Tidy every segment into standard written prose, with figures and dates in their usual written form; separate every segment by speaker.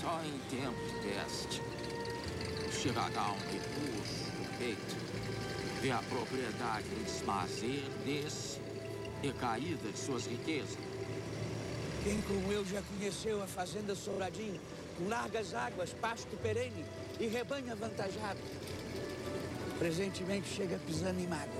Speaker 1: Só em tempo de teste. Chegará um recurso do peito, vê a propriedade em desmazer desse e caída de suas riquezas.
Speaker 2: Quem como eu já conheceu a fazenda Sobradinho, com largas águas, pasto perene e rebanho avantajado. Presentemente chega pisando em mágoa.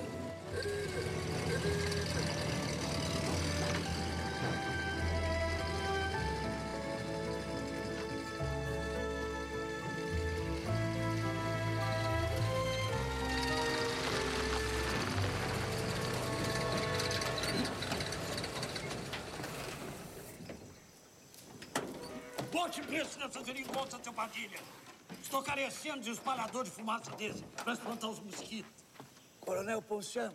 Speaker 3: Bote preço nessa geringonça, seu Padilha. Estou carecendo de um espalhador de fumaça desse para espantar os mosquitos.
Speaker 2: Coronel Ponciano,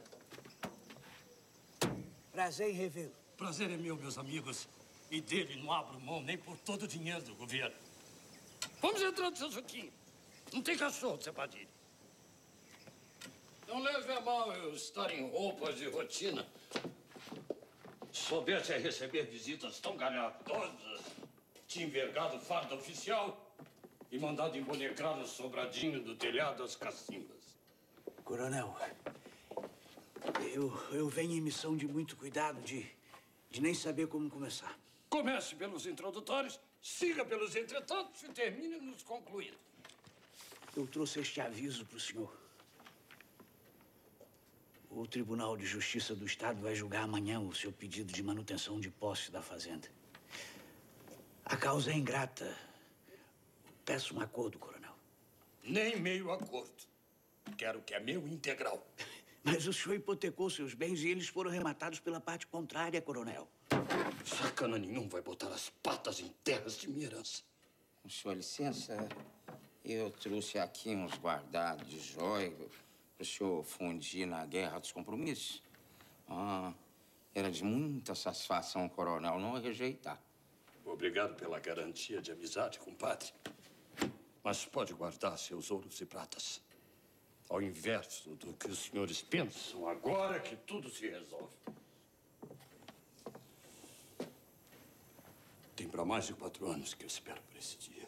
Speaker 2: prazer em revê-lo.
Speaker 3: Prazer é meu, meus amigos. E dele não abro mão nem por todo o dinheiro do governo. Vamos entrando, seu Juquinho. Não tem cachorro, seu Padilha. Não leve a mal eu estar em roupas de rotina. Soubesse receber visitas tão galhardosas, tinha envergado farda oficial e mandado embonecrar o sobradinho do telhado às cacimbas.
Speaker 2: Coronel, eu venho em missão de muito cuidado, de nem saber como começar.
Speaker 3: Comece pelos introdutórios, siga pelos entretantos e termine nos concluídos.
Speaker 2: Eu trouxe este aviso para o senhor. O Tribunal de Justiça do Estado vai julgar amanhã o seu pedido de manutenção de posse da fazenda. A causa é ingrata. Peço um acordo, coronel.
Speaker 3: Nem meio acordo. Quero o que é meu integral.
Speaker 2: Mas o senhor hipotecou seus bens e eles foram rematados pela parte contrária, coronel.
Speaker 3: Sacana nenhum vai botar as patas em terras de minha herança.
Speaker 1: Com sua licença, eu trouxe aqui uns guardados de joia para o senhor fundir na guerra dos compromissos. Era de muita satisfação, coronel, não rejeitar.
Speaker 3: Obrigado pela garantia de amizade, compadre. Mas pode guardar seus ouros e pratas. Ao inverso do que os senhores pensam, agora que tudo se resolve. Tem para mais de 4 anos que eu espero por esse dia.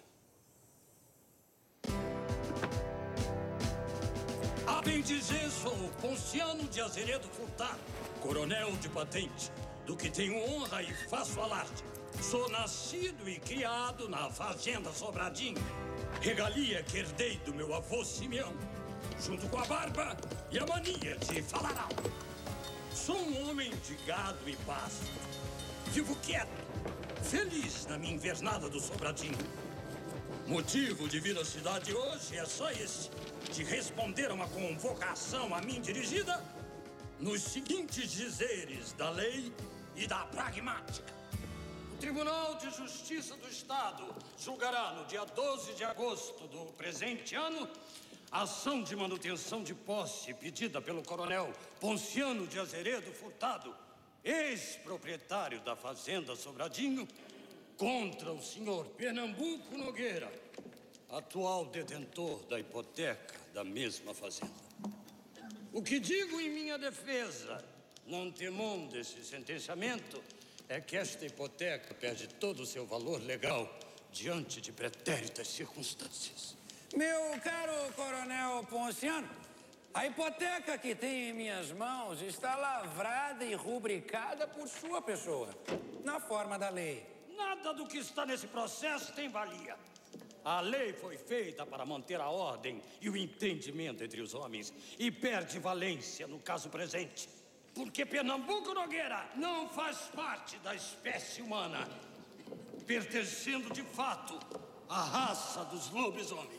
Speaker 3: A bem dizer, sou Ponciano de Azeredo Furtado, coronel de patente, do que tenho honra e faço alarde. Sou nascido e criado na fazenda Sobradinho, regalia que herdei do meu avô Simeão, junto com a barba e a mania de falar alto. Sou um homem de gado e pasto. Vivo quieto, feliz na minha invernada do Sobradinho. Motivo de vir à cidade hoje é só esse, de responder a uma convocação a mim dirigida nos seguintes dizeres da lei e da pragmática. O Tribunal de Justiça do Estado julgará no dia 12 de agosto do presente ano a ação de manutenção de posse pedida pelo coronel Ponciano de Azeredo Furtado, ex-proprietário da fazenda Sobradinho, contra o senhor Pernambuco Nogueira, atual detentor da hipoteca da mesma fazenda. O que digo em minha defesa, não temendo esse sentenciamento, é que esta hipoteca perde todo o seu valor legal diante de pretéritas circunstâncias.
Speaker 4: Meu caro coronel Ponciano, a hipoteca que tenho em minhas mãos está lavrada e rubricada por sua pessoa, na forma da lei.
Speaker 3: Nada do que está nesse processo tem valia. A lei foi feita para manter a ordem e o entendimento entre os homens e perde valência no caso presente. Porque Pernambuco Nogueira não faz parte da espécie humana, pertencendo de fato à raça dos lobisomens.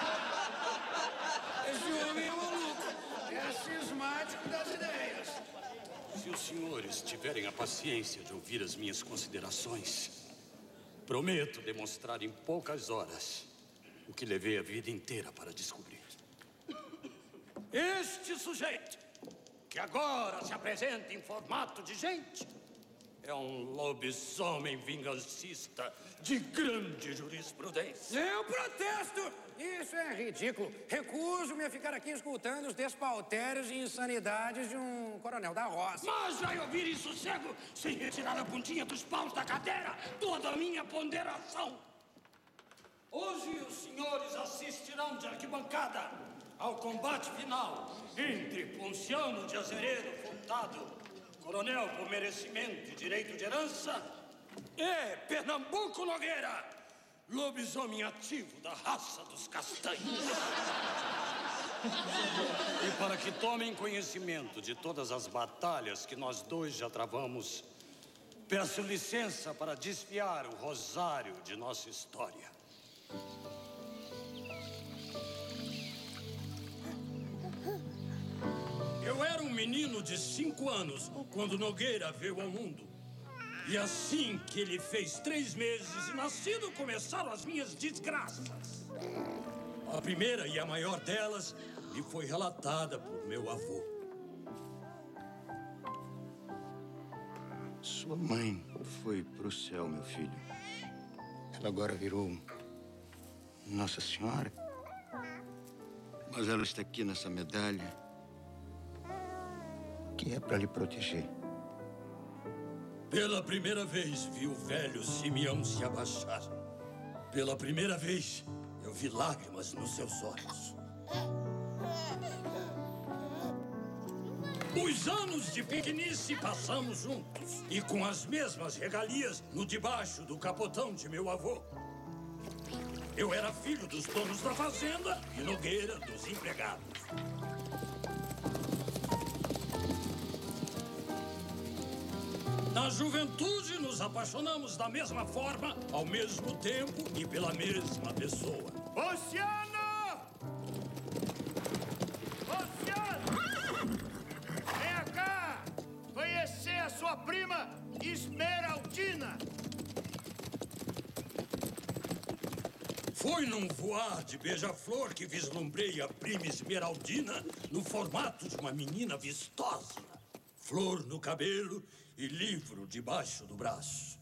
Speaker 4: Esse homem é maluco, é cismático das ideias.
Speaker 3: Se os senhores tiverem a paciência de ouvir as minhas considerações, prometo demonstrar em poucas horas o que levei a vida inteira para descobrir. Este sujeito, que agora se apresenta em formato de gente, é um lobisomem vingancista de grande jurisprudência.
Speaker 4: Eu protesto! Isso é ridículo. Recuso-me a ficar aqui escutando os despautérios e insanidades de um coronel da roça.
Speaker 3: Mas vai ouvir em sossego, sem retirar a pontinha dos paus da cadeira, toda a minha ponderação. os senhores assistirão de arquibancada ao combate final entre Ponciano de Azeredo Furtado, coronel por merecimento e direito de herança, e Pernambuco Nogueira, lobisomem ativo da raça dos castanhos. E para que tomem conhecimento de todas as batalhas que nós dois já travamos, peço licença para desfiar o rosário de nossa história. Eu era um menino de 5 anos quando Nogueira veio ao mundo. E assim que ele fez 3 meses de nascido, começaram as minhas desgraças. A primeira e a maior delas me foi relatada por meu avô.
Speaker 5: Sua mãe foi pro céu, meu filho. Ela agora virou Nossa Senhora. Mas ela está aqui nessa medalha, que é para lhe proteger.
Speaker 3: Pela primeira vez vi o velho Simeão se abaixar. Pela primeira vez eu vi lágrimas nos seus olhos. Os anos de pequenice passamos juntos e com as mesmas regalias no debaixo do capotão de meu avô. Eu era filho dos donos da fazenda e Nogueira dos empregados. Na juventude, nos apaixonamos da mesma forma, ao mesmo tempo e pela mesma pessoa.
Speaker 6: Ponciano! Ponciano! Venha cá! Conhecer a sua prima Esmeraldina!
Speaker 3: Foi num voar de beija-flor que vislumbrei a prima Esmeraldina no formato de uma menina vistosa. Flor no cabelo e livro debaixo do braço.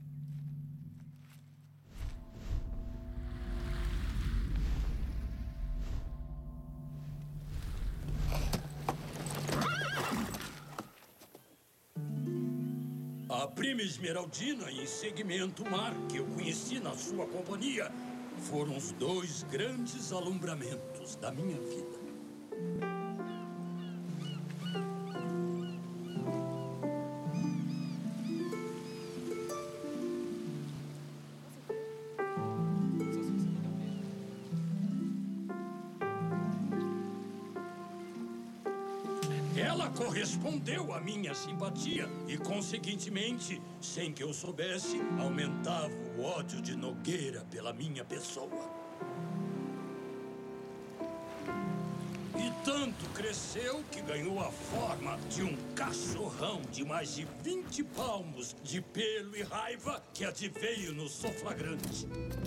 Speaker 3: A prima Esmeraldina e Segmento Mar, que eu conheci na sua companhia, foram os 2 grandes alumbramentos da minha vida. Ela correspondeu à minha simpatia e, consequentemente, sem que eu soubesse, aumentava o ódio de Nogueira pela minha pessoa. E tanto cresceu que ganhou a forma de um cachorrão de mais de 20 palmos de pelo e raiva que adveio no soflagrante.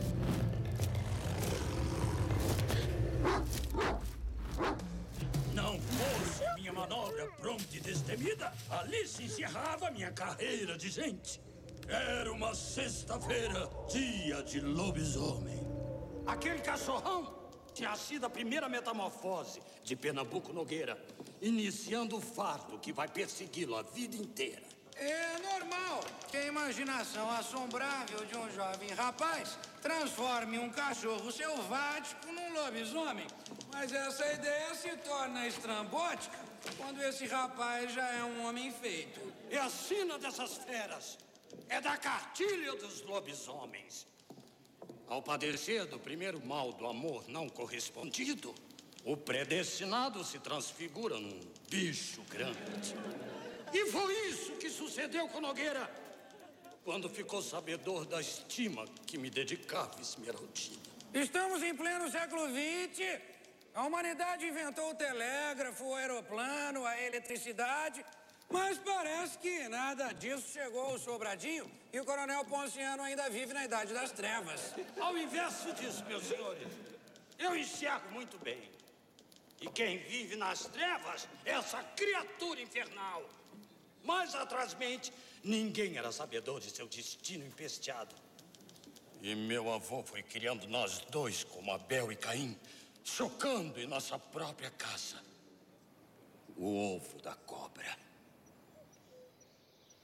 Speaker 3: Não fosse a minha manobra pronta e destemida, ali se encerrava minha carreira de gente. Era uma sexta-feira, dia de lobisomem. Aquele cachorrão tinha sido a primeira metamorfose de Pernambuco Nogueira, iniciando o fardo que vai persegui-lo a vida inteira.
Speaker 4: É normal que a imaginação assombrável de um jovem rapaz transforme um cachorro selvático num lobisomem. Mas essa ideia se torna estrambótica quando esse rapaz já é um homem feito.
Speaker 3: É a sina dessas feras. É da cartilha dos lobisomens. Ao padecer do primeiro mal do amor não correspondido, o predestinado se transfigura num bicho grande. E foi isso que sucedeu com Nogueira quando ficou sabedor da estima que me dedicava Esmeraldina.
Speaker 4: Estamos em pleno século XX. A humanidade inventou o telégrafo, o aeroplano, a eletricidade. Mas parece que nada disso chegou ao Sobradinho e o Coronel Ponciano ainda vive na Idade das Trevas.
Speaker 3: Ao inverso disso, meus senhores, eu enxergo muito bem. E quem vive nas trevas é essa criatura infernal. Mais atrasmente, ninguém era sabedor de seu destino empesteado. E meu avô foi criando nós dois como Abel e Caim, chocando em nossa própria casa o ovo da cobra.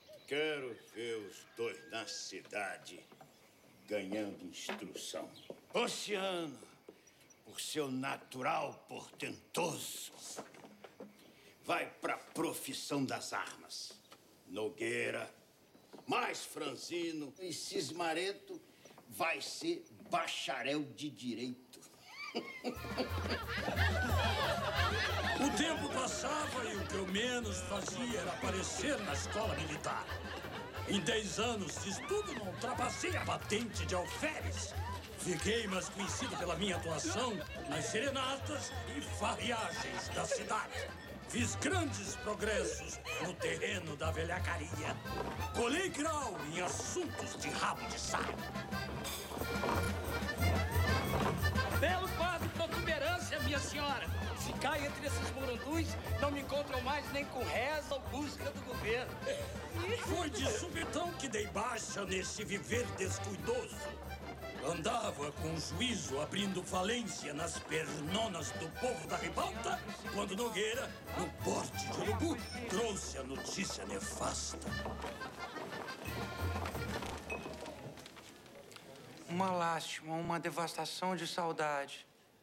Speaker 5: Quero ver os dois na cidade ganhando instrução.
Speaker 6: Ponciano, por seu natural portentoso, vai para a profissão das armas. Nogueira, mais Franzino e Cismareto vai ser bacharel de direito.
Speaker 3: O tempo passava e o que eu menos fazia era aparecer na escola militar. Em 10 anos de estudo, não ultrapassei a patente de alferes. Fiquei mais conhecido pela minha atuação nas serenatas e farriagens da cidade. Fiz grandes progressos no terreno da velhacaria. Colei grau em assuntos de rabo de saia.
Speaker 7: Belo quadro, protuberância, minha senhora. Se cai entre esses morundus, não me encontram mais nem com reza ou busca do governo.
Speaker 3: Foi de subitão que dei baixa nesse viver descuidoso. Andava com juízo abrindo falência nas pernonas do povo da ribalta, quando Nogueira, no porte de urubu, trouxe a notícia nefasta.
Speaker 4: Uma lástima, uma devastação de saudade.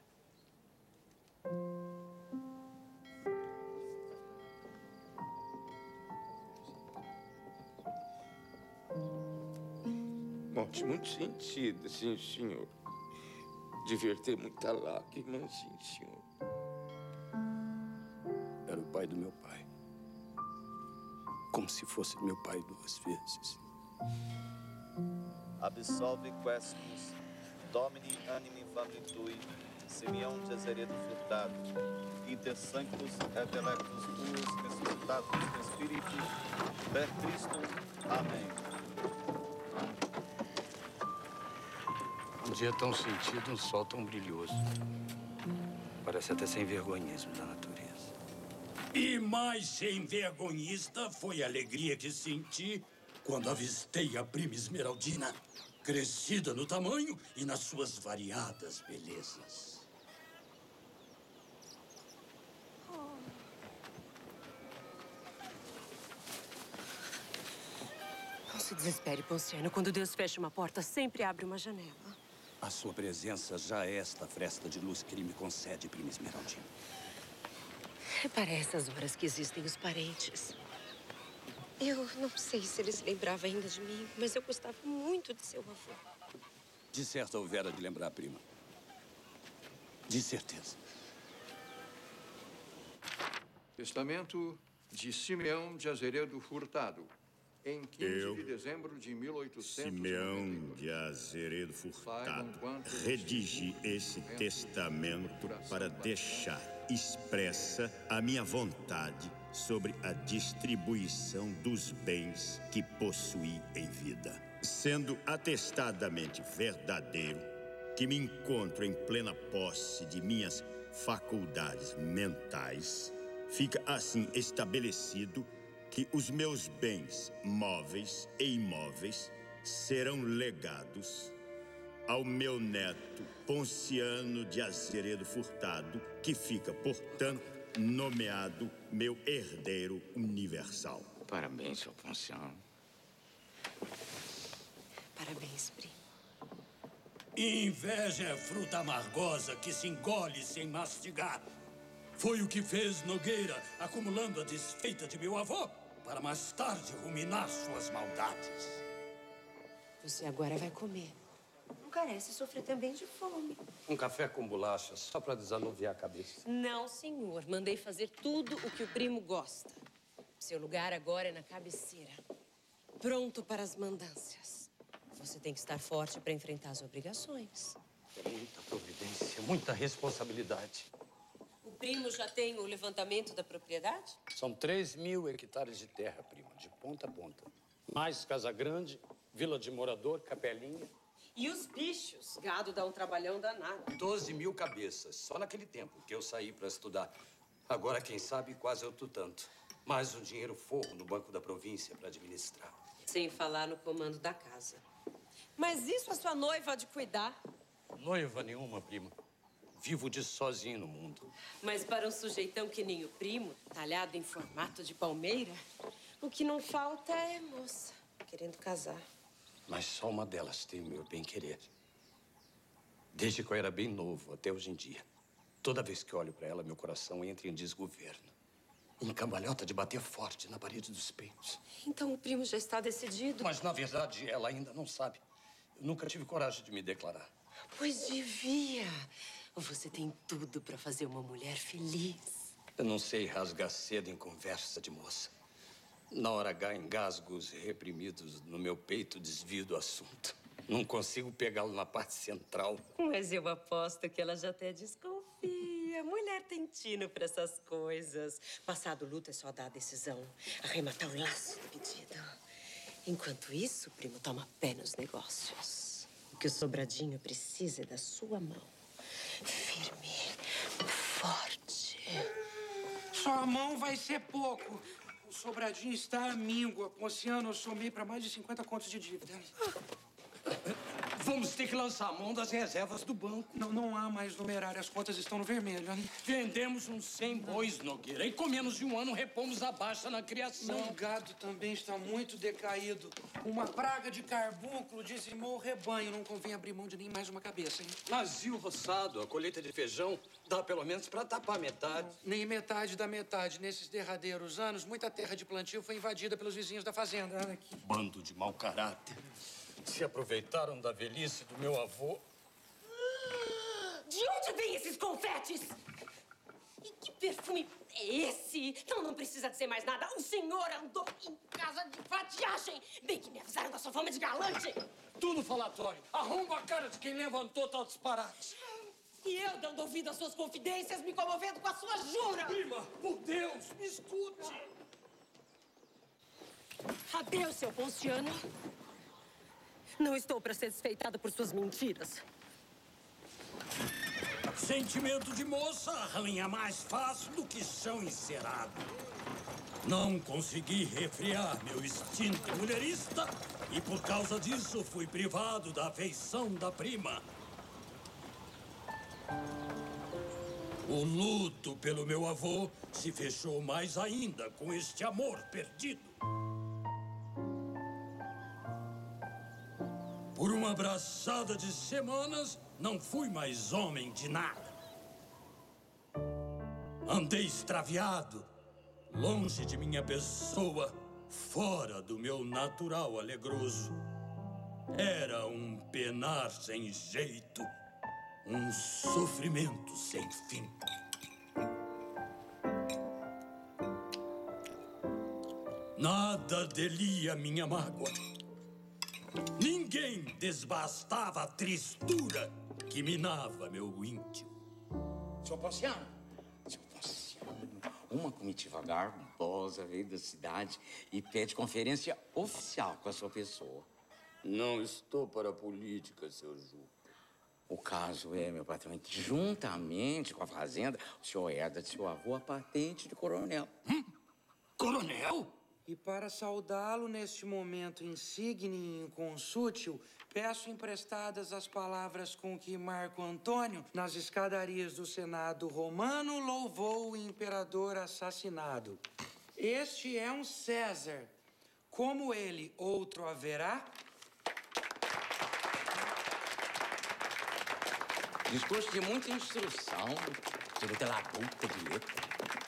Speaker 1: Faz muito sentido, sim, senhor. Devia ter muita lágrima, sim, senhor.
Speaker 8: Era o pai do meu pai. Como se fosse meu pai 2 vezes.
Speaker 9: Absolve questus, Domini animi familitui, Simeão de Azeredo Furtado, inter sanctus et electus tuus ressuscitatus in spiritu, per Christum. Amém.
Speaker 2: Um dia tão sentido, um sol tão brilhoso. Parece até sem vergonhismo da natureza.
Speaker 3: E mais sem vergonhista foi a alegria que senti quando avistei a prima Esmeraldina, crescida no tamanho e nas suas variadas belezas.
Speaker 10: Não se desespere, Ponciano. Quando Deus fecha uma porta, sempre abre uma janela.
Speaker 8: A sua presença já é esta fresta de luz que ele me concede, prima Esmeraldina.
Speaker 10: É para essas horas que existem os parentes. Eu não sei se ele se lembrava ainda de mim, mas eu gostava muito de seu avô.
Speaker 8: De certo houvera de lembrar, prima. De certeza.
Speaker 11: Testamento de Simeão de Azeredo Furtado. Em 15 de dezembro de 1898.
Speaker 12: Simeão de Azeredo Furtado, redigi esse testamento para deixar expressa a minha vontade sobre a distribuição dos bens que possuí em vida. Sendo atestadamente verdadeiro que me encontro em plena posse de minhas faculdades mentais, fica assim estabelecido que os meus bens móveis e imóveis serão legados ao meu neto Ponciano de Azeredo Furtado, que fica, portanto, nomeado meu herdeiro universal.
Speaker 1: Parabéns, seu Ponciano.
Speaker 10: Parabéns, primo.
Speaker 3: Inveja é fruta amargosa que se engole sem mastigar. Foi o que fez Nogueira, acumulando a desfeita de meu avô, para mais tarde ruminar suas maldades.
Speaker 10: Você agora vai comer. Não carece sofrer também de fome.
Speaker 8: Um café com bolacha, só para desanuviar a cabeça.
Speaker 10: Não, senhor. Mandei fazer tudo o que o primo gosta. Seu lugar agora é na cabeceira. Pronto para as mandâncias. Você tem que estar forte para enfrentar as obrigações.
Speaker 8: É muita providência, muita responsabilidade.
Speaker 10: O primo já tem o levantamento da propriedade?
Speaker 8: São 3.000 hectares de terra, prima, de ponta a ponta. Mais Casa Grande, Vila de Morador, Capelinha.
Speaker 10: E os bichos? Gado dá um trabalhão danado.
Speaker 8: 12.000 cabeças, só naquele tempo que eu saí para estudar. Agora, quem sabe, quase outro tanto. Mais um dinheiro forro no Banco da Província para administrar.
Speaker 10: Sem falar no comando da casa. Mas isso a sua noiva há de cuidar.
Speaker 8: Noiva nenhuma, prima. Vivo de sozinho no mundo.
Speaker 10: Mas para um sujeitão que nem o primo, talhado em formato de palmeira, o que não falta é moça querendo casar.
Speaker 8: Mas só uma delas tem o meu bem-querer. Desde que eu era bem novo, até hoje em dia. Toda vez que olho para ela, meu coração entra em desgoverno. Em cambalhota de bater forte na parede dos peitos.
Speaker 10: Então o primo já está decidido?
Speaker 8: Mas, na verdade, ela ainda não sabe. Eu nunca tive coragem de me declarar.
Speaker 10: Pois devia. Você tem tudo para fazer uma mulher feliz.
Speaker 8: Eu não sei rasgar cedo em conversa de moça. Na hora H, engasgo os reprimidos no meu peito, desvio do assunto. Não consigo pegá-lo na parte central.
Speaker 10: Mas eu aposto que ela já até desconfia. Mulher tem tino para essas coisas. Passado o luto é só dar a decisão. Arrematar o laço do pedido. Enquanto isso, o primo toma pé nos negócios. O que o Sobradinho precisa é da sua mão. Firme, forte.
Speaker 4: Sua mão vai ser pouco. O Sobradinho está à míngua. Ponciano, eu somei para mais de 50 contos de dívida.
Speaker 3: Vamos ter que lançar a mão das reservas do banco.
Speaker 4: Não há mais numerário. As contas estão no vermelho.
Speaker 3: Vendemos uns 100 bois, Nogueira. E com menos de um ano repomos a baixa na criação.
Speaker 4: O gado também está muito decaído. Uma praga de carbúnculo dizimou o rebanho. Não convém abrir mão de nem mais uma cabeça, hein?
Speaker 8: Mas e o roçado? A colheita de feijão dá pelo menos para tapar metade.
Speaker 4: Nem metade da metade. Nesses derradeiros anos, muita terra de plantio foi invadida pelos vizinhos da fazenda. Olha aqui.
Speaker 8: Bando de mau caráter. Se aproveitaram da velhice do meu avô.
Speaker 10: De onde vêm esses confetes? E que perfume é esse? Não precisa dizer mais nada. O senhor andou em casa de fatiagem. Bem que me avisaram da sua fama de galante.
Speaker 3: Tudo falatório. Arromba a cara de quem levantou tal disparate.
Speaker 10: E eu dando ouvido às suas confidências, me comovendo com a sua jura.
Speaker 3: Prima, por Deus, me escute.
Speaker 10: Adeus, seu Ponciano. Não estou para ser desfeitada por suas mentiras.
Speaker 3: Sentimento de moça arranha mais fácil do que chão encerado. Não consegui refrear meu instinto mulherista e, por causa disso, fui privado da afeição da prima. O luto pelo meu avô se fechou mais ainda com este amor perdido. Por uma abraçada de semanas, não fui mais homem de nada. Andei extraviado, longe de minha pessoa, fora do meu natural alegroso. Era um penar sem jeito, um sofrimento sem fim. Nada delia minha mágoa. Ninguém desbastava a tristura que minava meu íntimo.
Speaker 1: Senhor Ponciano, uma comitiva garbosa veio da cidade e pede conferência oficial com a sua pessoa.
Speaker 8: Não estou para a política, seu Ju.
Speaker 1: O caso é, meu patrão, que juntamente com a fazenda, o senhor herda de seu avô a patente de coronel.
Speaker 3: Coronel?
Speaker 4: E para saudá-lo neste momento insigne e inconsútil, peço emprestadas as palavras com que Marco Antônio, nas escadarias do Senado romano, louvou o imperador assassinado. Este é um César. Como ele, outro haverá?
Speaker 1: Discurso de muita instrução, tirou pela boca de letra.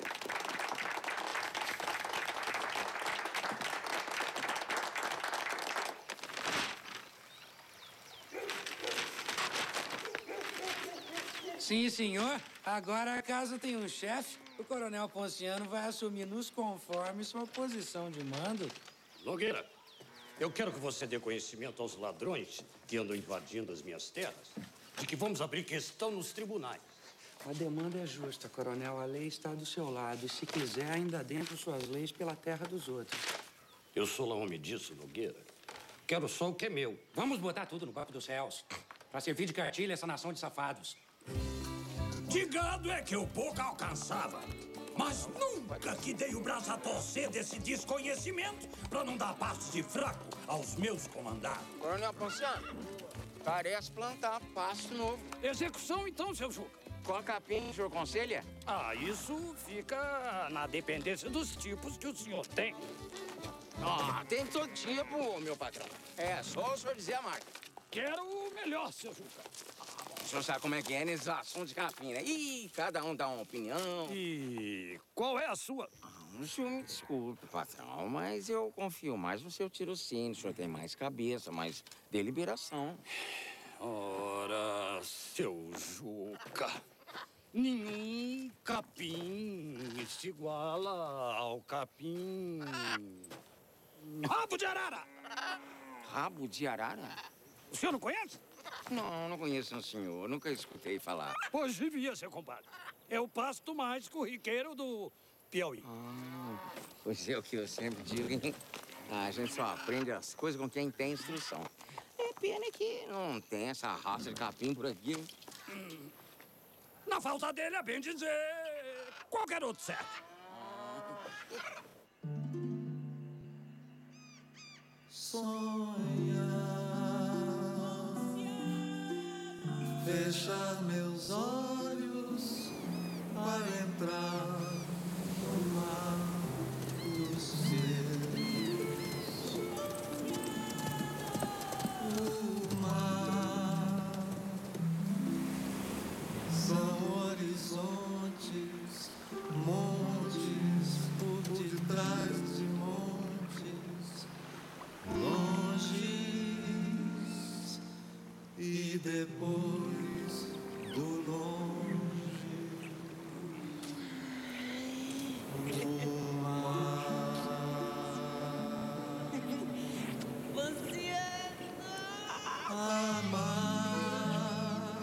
Speaker 4: Sim, senhor. Agora a casa tem um chefe. O coronel Ponciano vai assumir nos conformes sua posição de mando.
Speaker 3: Nogueira, eu quero que você dê conhecimento aos ladrões que andam invadindo as minhas terras de que vamos abrir questão nos tribunais.
Speaker 4: A demanda é justa, coronel. A lei está do seu lado. E, se quiser, ainda dentro suas leis pela terra dos outros.
Speaker 3: Eu sou lá homem disso, Nogueira. Quero só o que é meu.
Speaker 4: Vamos botar tudo no banco dos céus. Para servir de cartilha essa nação de safados.
Speaker 3: De gado é que eu pouco alcançava. Mas nunca que dei o braço a torcer desse desconhecimento para não dar passo de fraco aos meus comandados.
Speaker 1: Coronel Ponciano, parece plantar pasto novo.
Speaker 3: Execução, então, seu Juca.
Speaker 1: Qual capim o senhor aconselha?
Speaker 3: Ah, isso fica na dependência dos tipos que o senhor tem.
Speaker 1: Ah, tem todo tipo, meu patrão. É só o senhor dizer a marca.
Speaker 3: Quero o melhor, seu Juca.
Speaker 1: O senhor sabe como é que é nesse assunto de capim, né? Ih, cada um dá uma opinião.
Speaker 3: E qual é a sua?
Speaker 1: O senhor me desculpe, patrão, mas eu confio mais no seu tirocínio. O senhor tem mais cabeça, mais deliberação.
Speaker 3: Ora, seu Juca, nenhum capim se iguala ao capim... Rabo de arara!
Speaker 1: Rabo de arara?
Speaker 3: O senhor não conhece?
Speaker 1: Não, não conheço, não, senhor. Nunca escutei falar.
Speaker 3: Pois devia, seu compadre. É o pasto mais corriqueiro do Piauí.
Speaker 1: Pois é o que eu sempre digo, hein? A gente só aprende as coisas com quem tem instrução. É pena que não tem essa raça de capim por aqui.
Speaker 3: Na falta dele, é bem dizer, qualquer outro certo.
Speaker 13: Sonhar, fechar meus olhos para entrar no mar dos seus. O mar são horizontes, montes por detrás de montes, longes e depois do longe. O mar. Amar,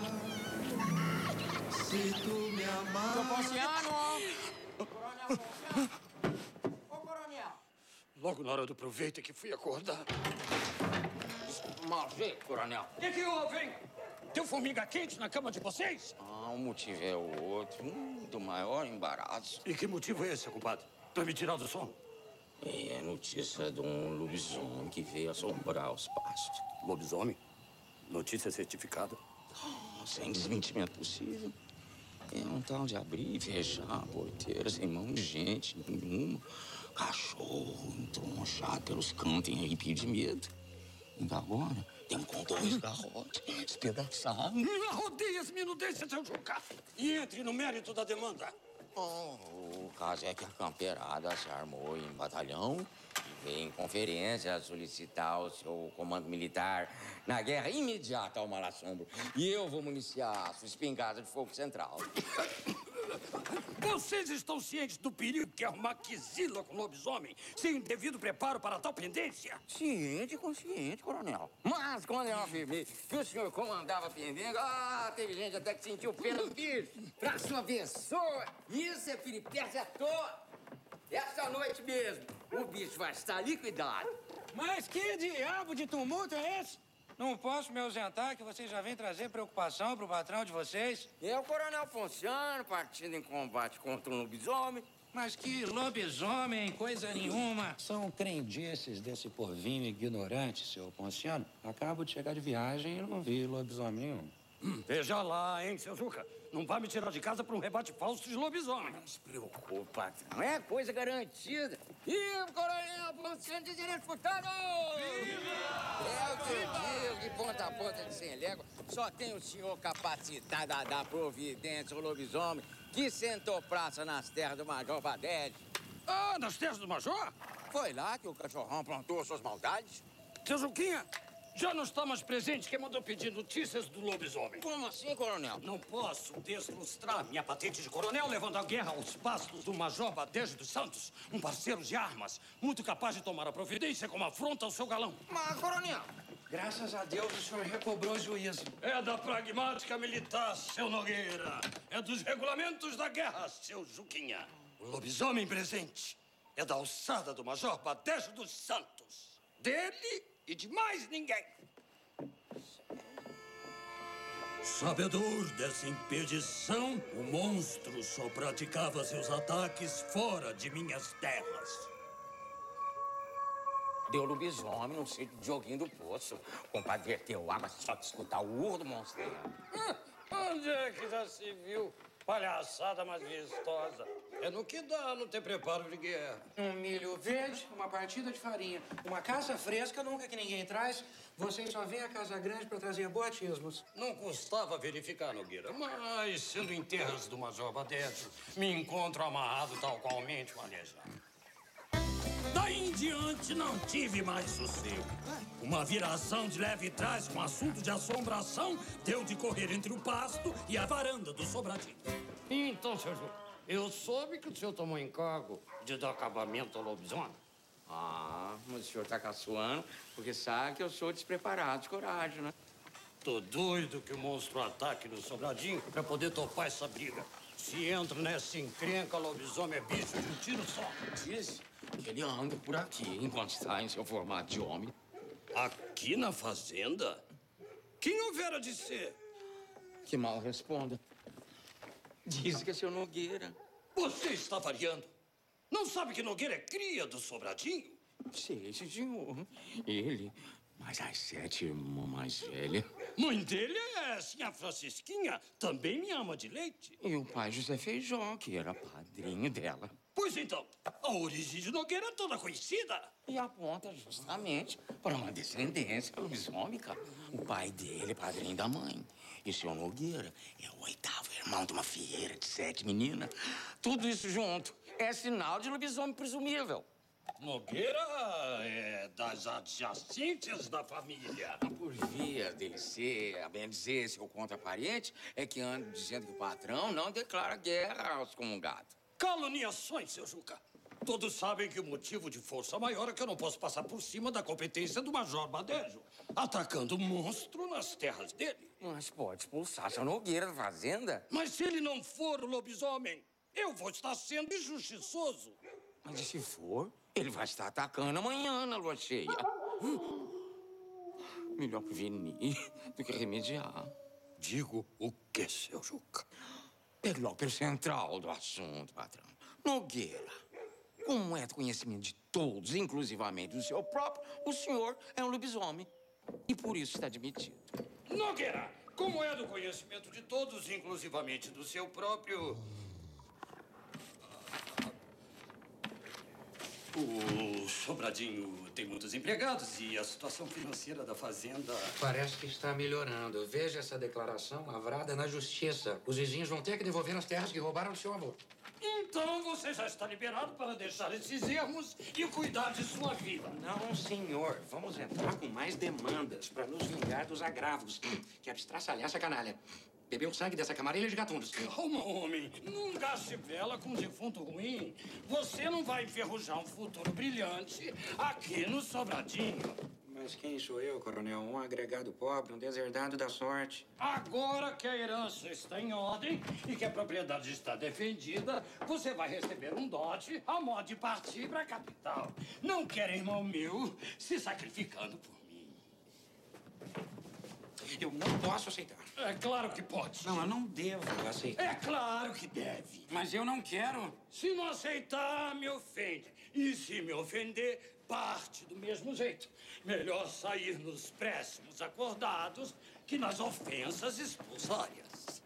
Speaker 13: se tu me amar.
Speaker 1: Seu Ponciano! Coronel Ponciano! Ô, coronel!
Speaker 3: Logo na hora do proveito é que fui acordar.
Speaker 1: Mal jeito, coronel.
Speaker 3: O que houve, hein? Deu formiga quente na cama de vocês?
Speaker 1: Um motivo é o outro. Do maior embaraço.
Speaker 3: E que motivo é esse, compadre? Pra me tirar do sono?
Speaker 1: É notícia de um lobisomem que veio assombrar os pastos.
Speaker 3: Lobisomem? Notícia certificada?
Speaker 1: Sem desmentimento possível. É um tal de abrir e fechar a porteira sem mão de gente nenhuma. Cachorro entronchado pelos cantos em arrepio de medo. E agora tem com 2 garrotes espedaçados.
Speaker 3: Rodeie as minudências, seu Juca! E entre no mérito da demanda.
Speaker 1: O caso é que a camperada se armou em batalhão e veio em conferência solicitar o seu comando militar na guerra imediata ao Malassombro. E eu vou municiar a sua espingarda de fogo central.
Speaker 3: Vocês estão cientes do perigo que é arrumar quizila com lobisomem sem o devido preparo para tal pendência?
Speaker 1: Ciente e consciente, coronel. Mas quando eu afirmei que o senhor comandava a pendenga, teve gente até que sentiu pena do bicho. Pra sua pessoa, isso é peripécia à toa. Essa noite mesmo, o bicho vai estar liquidado.
Speaker 4: Mas que diabo de tumulto é esse? Não posso me ausentar, que vocês já vêm trazer preocupação pro patrão de vocês.
Speaker 1: É o coronel Ponciano, partindo em combate contra um lobisomem.
Speaker 4: Mas que lobisomem, coisa nenhuma. São crendices desse povinho ignorante, seu Ponciano. Acabo de chegar de viagem e não vi lobisomem nenhum.
Speaker 3: Veja lá, hein, seu Juca. Não vai me tirar de casa para um rebate falso de lobisomem.
Speaker 1: Não se preocupe, patrão. É coisa garantida. Viva o coronel Ponciano de Direito Furtado! É o que eu digo, de ponta a ponta de 100 léguas. Só tem o senhor capacitado a dar providência ao lobisomem que sentou praça nas terras do Major Vadete.
Speaker 3: Ah, nas terras do Major?
Speaker 1: Foi lá que o cachorrão plantou suas maldades.
Speaker 3: Seu Juquinha, já não está mais presente quem mandou pedir notícias do lobisomem.
Speaker 1: Como assim, coronel?
Speaker 3: Não posso deslustrar minha patente de coronel levando a guerra aos pastos do Major Badejo dos Santos, um parceiro de armas, muito capaz de tomar a providência como afronta ao seu galão.
Speaker 1: Mas, coronel...
Speaker 4: Graças a Deus o senhor recobrou o juízo.
Speaker 3: É da pragmática militar, seu Nogueira. É dos regulamentos da guerra, seu Juquinha. O lobisomem presente é da alçada do Major Badejo dos Santos. Dele e de mais ninguém. Sabedor dessa impedição, o monstro só praticava seus ataques fora de minhas terras.
Speaker 1: Deu lobisomem no sítio de Joguinho do Poço. O compadre verteu água só de escutar o urro do monstro.
Speaker 3: Onde é que já se viu palhaçada mais vistosa? É no que dá, não tem preparo de guerra.
Speaker 4: Um milho verde, uma partida de farinha. Uma caça fresca, nunca que ninguém traz. Vocês só vêm à Casa Grande para trazer boatismos.
Speaker 3: Não custava verificar, Nogueira, mas sendo em terras do Major Badejo, me encontro amarrado tal qualmente manejado. Daí em diante não tive mais sossego. Uma viração de leve trás com assunto de assombração deu de correr entre o pasto e a varanda do sobradinho. Então, senhor Juca, eu soube que o senhor tomou encargo de dar acabamento ao lobisomem.
Speaker 1: Ah, mas o senhor tá caçoando porque sabe que eu sou despreparado de coragem, né?
Speaker 3: Tô doido que o monstro ataque no sobradinho pra poder topar essa briga. Se entra nessa encrenca, lobisomem é bicho de um tiro só.
Speaker 1: Diz que ele anda por aqui enquanto está em seu formato de homem.
Speaker 3: Aqui na fazenda? Quem houvera de ser?
Speaker 1: Que mal responda. Diz que é seu Nogueira.
Speaker 3: Você está variando. Não sabe que Nogueira é cria do sobradinho?
Speaker 1: Sei, senhor. Ele, mas as 7 irmãs mais velha.
Speaker 3: Mãe dele é Sinha Francisquinha, também me ama de leite.
Speaker 1: E o pai José Feijó, que era padrinho dela.
Speaker 3: Pois então, a origem de Nogueira é toda conhecida.
Speaker 1: E aponta justamente para uma descendência lobisômica. O pai dele é padrinho da mãe. E o senhor Nogueira é o 8º irmão de uma fieira de 7 meninas. Tudo isso junto é sinal de lobisomem presumível.
Speaker 3: Nogueira é das adjacências da família.
Speaker 1: Por via dele ser, a bem dizer, seu contraparente, é que anda dizendo que o patrão não declara guerra aos comungados.
Speaker 3: Caluniações, seu Juca. Todos sabem que o motivo de força maior é que eu não posso passar por cima da competência do Major Badejo, atacando o monstro nas terras dele.
Speaker 1: Mas pode expulsar seu Nogueira da fazenda.
Speaker 3: Mas se ele não for o lobisomem, eu vou estar sendo injustiçoso.
Speaker 1: Mas e se for, ele vai estar atacando amanhã na lua cheia. Melhor prevenir do que remediar.
Speaker 3: Digo o que, seu Juca?
Speaker 1: Pegue logo pelo central do assunto, patrão. Nogueira, como é do conhecimento de todos, inclusivamente do seu próprio, o senhor é um lobisomem. E por isso está admitido.
Speaker 3: Nogueira, como é do conhecimento de todos, inclusivamente do seu próprio... O Sobradinho tem muitos empregados e a situação financeira da fazenda...
Speaker 4: Parece que está melhorando. Veja essa declaração lavrada na justiça. Os vizinhos vão ter que devolver as terras que roubaram do seu avô.
Speaker 3: Então você já está liberado para deixar esses erros e cuidar de sua vida.
Speaker 4: Não, senhor. Vamos entrar com mais demandas para nos vingar dos agravos que abstraçalhar essa canalha. Bebeu o sangue dessa camarilha de gatunos.
Speaker 3: Calma, homem. Não gaste vela com defunto ruim. Você não vai enferrujar um futuro brilhante aqui no Sobradinho.
Speaker 4: Mas quem sou eu, coronel? Um agregado pobre, um deserdado da sorte.
Speaker 3: Agora que a herança está em ordem e que a propriedade está defendida, você vai receber um dote a modo de partir para a capital. Não quero irmão meu se sacrificando por mim.
Speaker 4: Eu não posso aceitar.
Speaker 3: É claro que pode.
Speaker 4: Não, eu não devo aceitar.
Speaker 3: É claro que deve.
Speaker 4: Mas eu não quero.
Speaker 3: Se não aceitar, me ofende. E se me ofender, parte do mesmo jeito. Melhor sair nos préstimos acordados que nas ofensas expulsórias.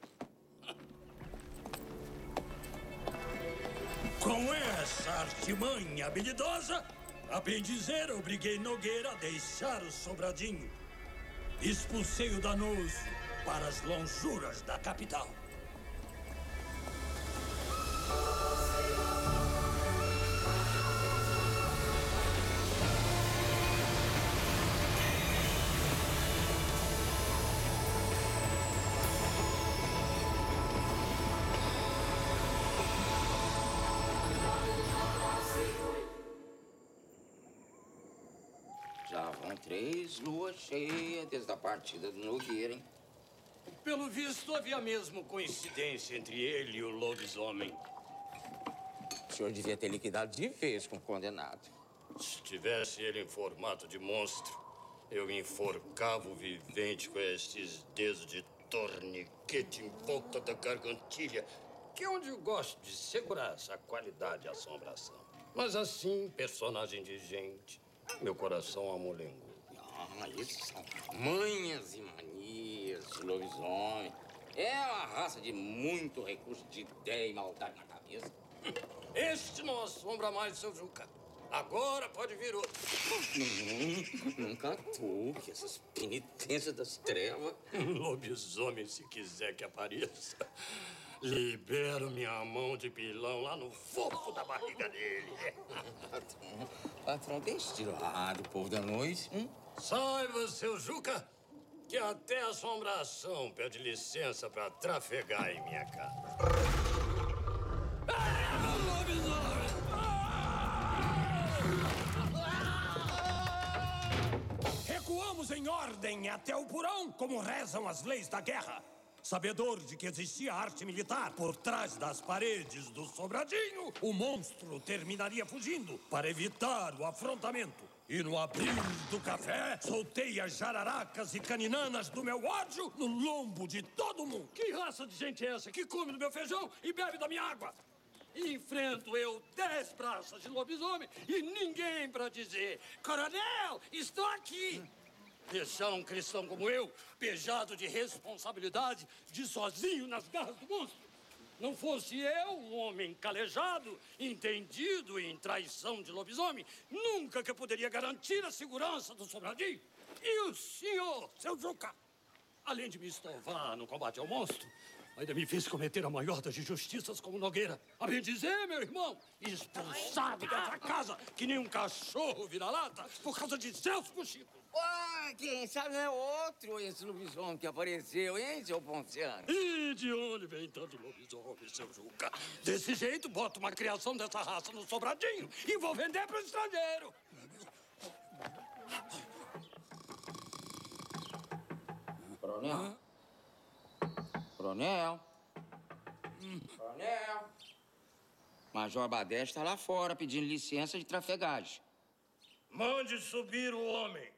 Speaker 3: Com essa artimanha habilidosa, a bem dizer, obriguei Nogueira a deixar o Sobradinho. Expulsei o danoso para as lonjuras da capital.
Speaker 1: Já vão 3 luas cheias desde a partida do Nogueira, hein?
Speaker 3: Pelo visto, havia mesmo coincidência entre ele e o lobisomem.
Speaker 1: O senhor devia ter liquidado de vez com o condenado.
Speaker 3: Se tivesse ele em formato de monstro, eu enforcava o vivente com estes dedos de torniquete em volta da gargantilha, que é onde eu gosto de segurar essa qualidade de assombração. Mas assim, personagem de gente, meu coração amolengou.
Speaker 1: Ah, isso são manhas e manias de lobisomem. É uma raça de muito recurso de ideia e maldade na cabeça.
Speaker 3: Este não assombra mais, seu Juca. Agora pode vir outro.
Speaker 1: Nunca toque essas penitências das trevas.
Speaker 3: Lobisomem, se quiser que apareça. Libero minha mão de pilão lá no fofo da barriga dele.
Speaker 1: Patrão, deixa de lado, povo da noite.
Speaker 3: Saiba, seu Juca, que até a assombração pede licença para trafegar em minha casa. Lobisomem! Recuamos em ordem até o porão, como rezam as leis da guerra. Sabedor de que existia arte militar por trás das paredes do sobradinho, o monstro terminaria fugindo para evitar o afrontamento. E no abrir do café, soltei as jararacas e caninanas do meu ódio no lombo de todo mundo. Que raça de gente é essa que come do meu feijão e bebe da minha água? Enfrento eu 10 praças de lobisomem e ninguém para dizer: Coronel, estou aqui. Deixar um cristão como eu, pejado de responsabilidade, de sozinho nas garras do monstro. Não fosse eu, um homem calejado, entendido em traição de lobisomem, nunca que eu poderia garantir a segurança do sobradinho. E o senhor, seu Juca, além de me estouvar no combate ao monstro, ainda me fez cometer a maior das injustiças como Nogueira. A bem dizer, meu irmão, expulsado dessa casa que nem um cachorro vira-lata por causa de seus fuxicos.
Speaker 1: Quem sabe não é outro esse lobisomem que apareceu, hein, seu Ponciano?
Speaker 3: E de onde vem tanto lobisomem, seu Juca? Desse jeito, bota uma criação dessa raça no sobradinho e vou vender para o estrangeiro.
Speaker 1: Coronel? Coronel? Coronel? Major Badé está lá fora pedindo licença de trafegagem.
Speaker 3: Mande subir o homem.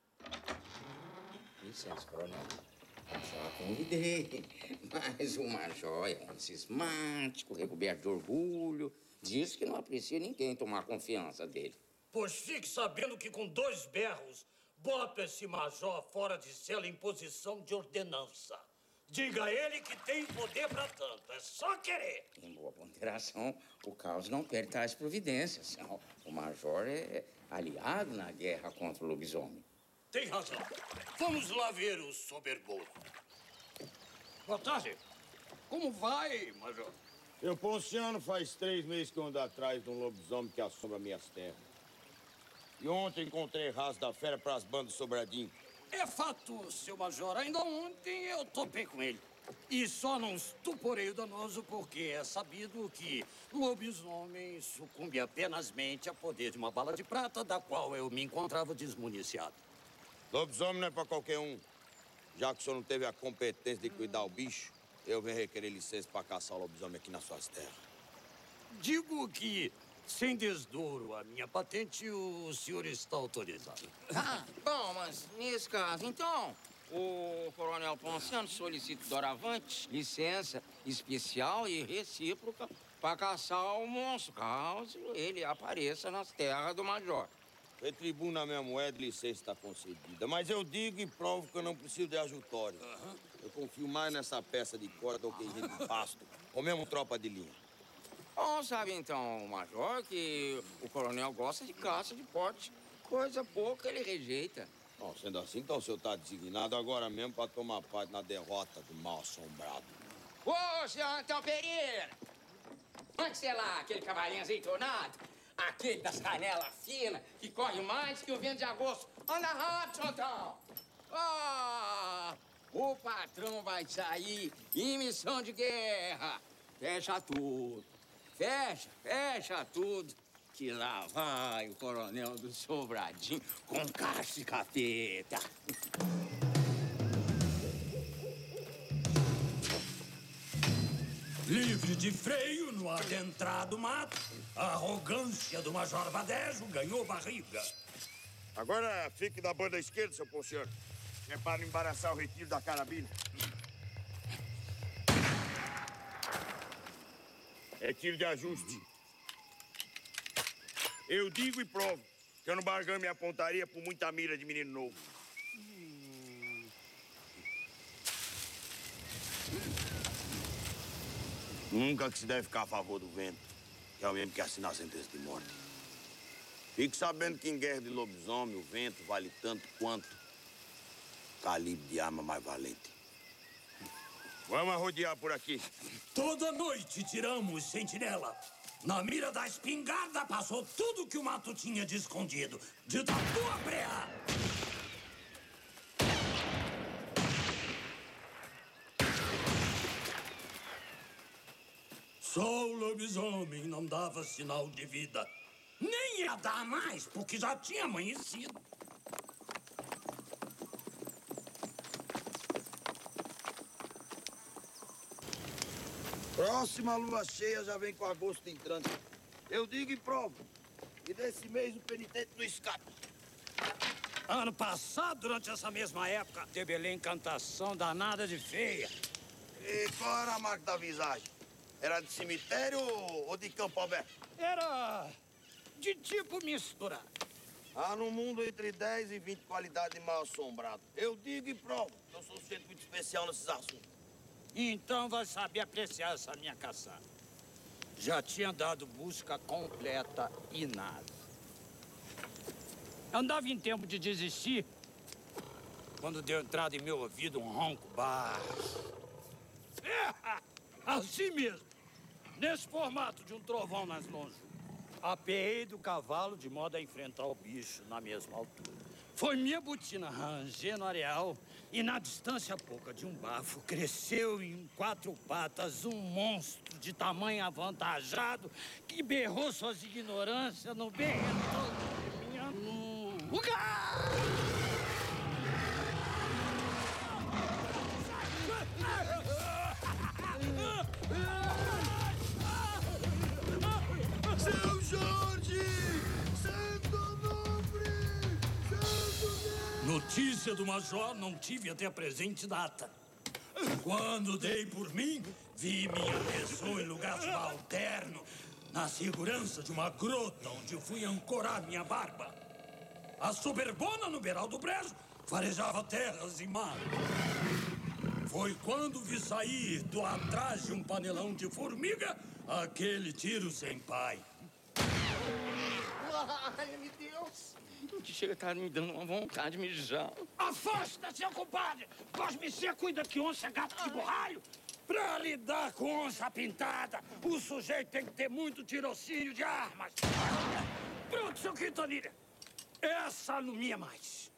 Speaker 1: Licença, coronel. Já convidei. Mas o major é um cismático, recoberto de orgulho. Diz que não aprecia ninguém tomar confiança dele.
Speaker 3: Pois fique sabendo que com 2 berros, bota esse major fora de cela em posição de ordenança. Diga a ele que tem poder para tanto. É só querer.
Speaker 1: Em boa ponderação, o caos não perde tais providências. O major é aliado na guerra contra o lobisomem.
Speaker 3: Tem razão. Vamos lá ver o soberboso. Boa tarde. Como vai, major?
Speaker 6: Seu Ponciano, faz 3 meses que eu ando atrás de um lobisomem que assombra minhas terras. E ontem encontrei raça da fera para as bandas Sobradinho.
Speaker 3: É fato, seu major. Ainda ontem eu topei com ele. E só não estuporei o danoso porque é sabido que lobisomem sucumbe apenas mente a poder de uma bala de prata da qual eu me encontrava desmuniciado.
Speaker 6: Lobisomem não é para qualquer um. Já que o senhor não teve a competência de cuidar do bicho, eu venho requerer licença para caçar o lobisomem aqui nas suas terras.
Speaker 3: Digo que, sem desdouro a minha patente, o senhor está autorizado.
Speaker 1: Bom, mas nesse caso, então, o coronel Ponciano solicita doravante licença especial e recíproca para caçar o monstro, caso ele apareça nas terras do major.
Speaker 6: Retribuo a minha moeda, licença está concedida. Mas eu digo e provo que eu não preciso de ajutório. Eu confio mais nessa peça de corda do que em gente de pasto, ou mesmo tropa de linha.
Speaker 1: Bom, sabe então, major, que o coronel gosta de caça de porte. Coisa pouca ele rejeita.
Speaker 6: Bom, sendo assim, então o senhor está designado agora mesmo para tomar parte na derrota do mal assombrado.
Speaker 1: Ô, senhor Antão Pereira! Onde sei lá, aquele cavalinho azeitonado? Aquele das canelas finas, que corre mais que o vento de agosto. Anda rápido, senhor Antão! O patrão vai sair em missão de guerra. Fecha tudo. Fecha tudo. Que lá vai o coronel do Sobradinho com caixa de capeta.
Speaker 3: Livre de freio no adentrado mato, a arrogância do Major Badejo ganhou barriga.
Speaker 6: Agora fique da banda esquerda, seu Ponciano. É para embaraçar o retiro da carabina. É tiro de ajuste. Eu digo e provo que eu não barganho minha pontaria por muita mira de menino novo. Nunca que se deve ficar a favor do vento. que é o mesmo que assinar a sentença de morte. Fique sabendo que em guerra de lobisomem, o vento vale tanto quanto o calibre de arma mais valente. Vamos rodear por aqui.
Speaker 3: Toda noite tiramos sentinela. Na mira da espingarda passou tudo que o mato tinha de escondido. De tatu a brear. Só o lobisomem não dava sinal de vida. Nem ia dar mais, porque já tinha amanhecido.
Speaker 6: Próxima lua cheia já vem com agosto entrando. Eu digo e provo. E desse mês o penitente não escapa.
Speaker 3: Ano passado, durante essa mesma época, teve ali encantação danada de feia.
Speaker 6: E qual era a marca da visagem? Era de cemitério ou de campo aberto?
Speaker 3: Era de tipo misturado.
Speaker 6: Há no mundo entre 10 e 20 qualidades de mal assombrado. Eu digo e provo. Eu sou sujeito muito especial nesses assuntos.
Speaker 3: Então vai saber apreciar essa minha caçada. Já tinha dado busca completa e nada. Andava em tempo de desistir quando deu entrada em meu ouvido um ronco baixo. Assim mesmo, nesse formato de um trovão nas lonjuras. Apeei do cavalo de modo a enfrentar o bicho na mesma altura. Foi minha botina ranger no areal e na distância pouca de um bafo cresceu em 4 patas um monstro de tamanho avantajado que berrou suas ignorâncias no berrentão de minha nuca.
Speaker 13: Seu Jorge! Santo Nobre!
Speaker 3: Notícia do Major não tive até a presente data. Quando dei por mim, vi minha pessoa em lugar subalterno, na segurança de uma grota onde fui ancorar minha barba. A soberbona no beiral do brejo farejava terras e mar. Foi quando vi sair do atrás de um panelão de formiga aquele tiro sem pai.
Speaker 7: Ai, meu Deus! Que chega a estar me dando uma vontade de mijar.
Speaker 3: Afasta, seu compadre! Cosme-se, cuida que onça é gato de borralho. Pra lidar com onça pintada, o sujeito tem que ter muito tirocínio de armas. Pronto, seu Quintanilha. Essa não me é mais.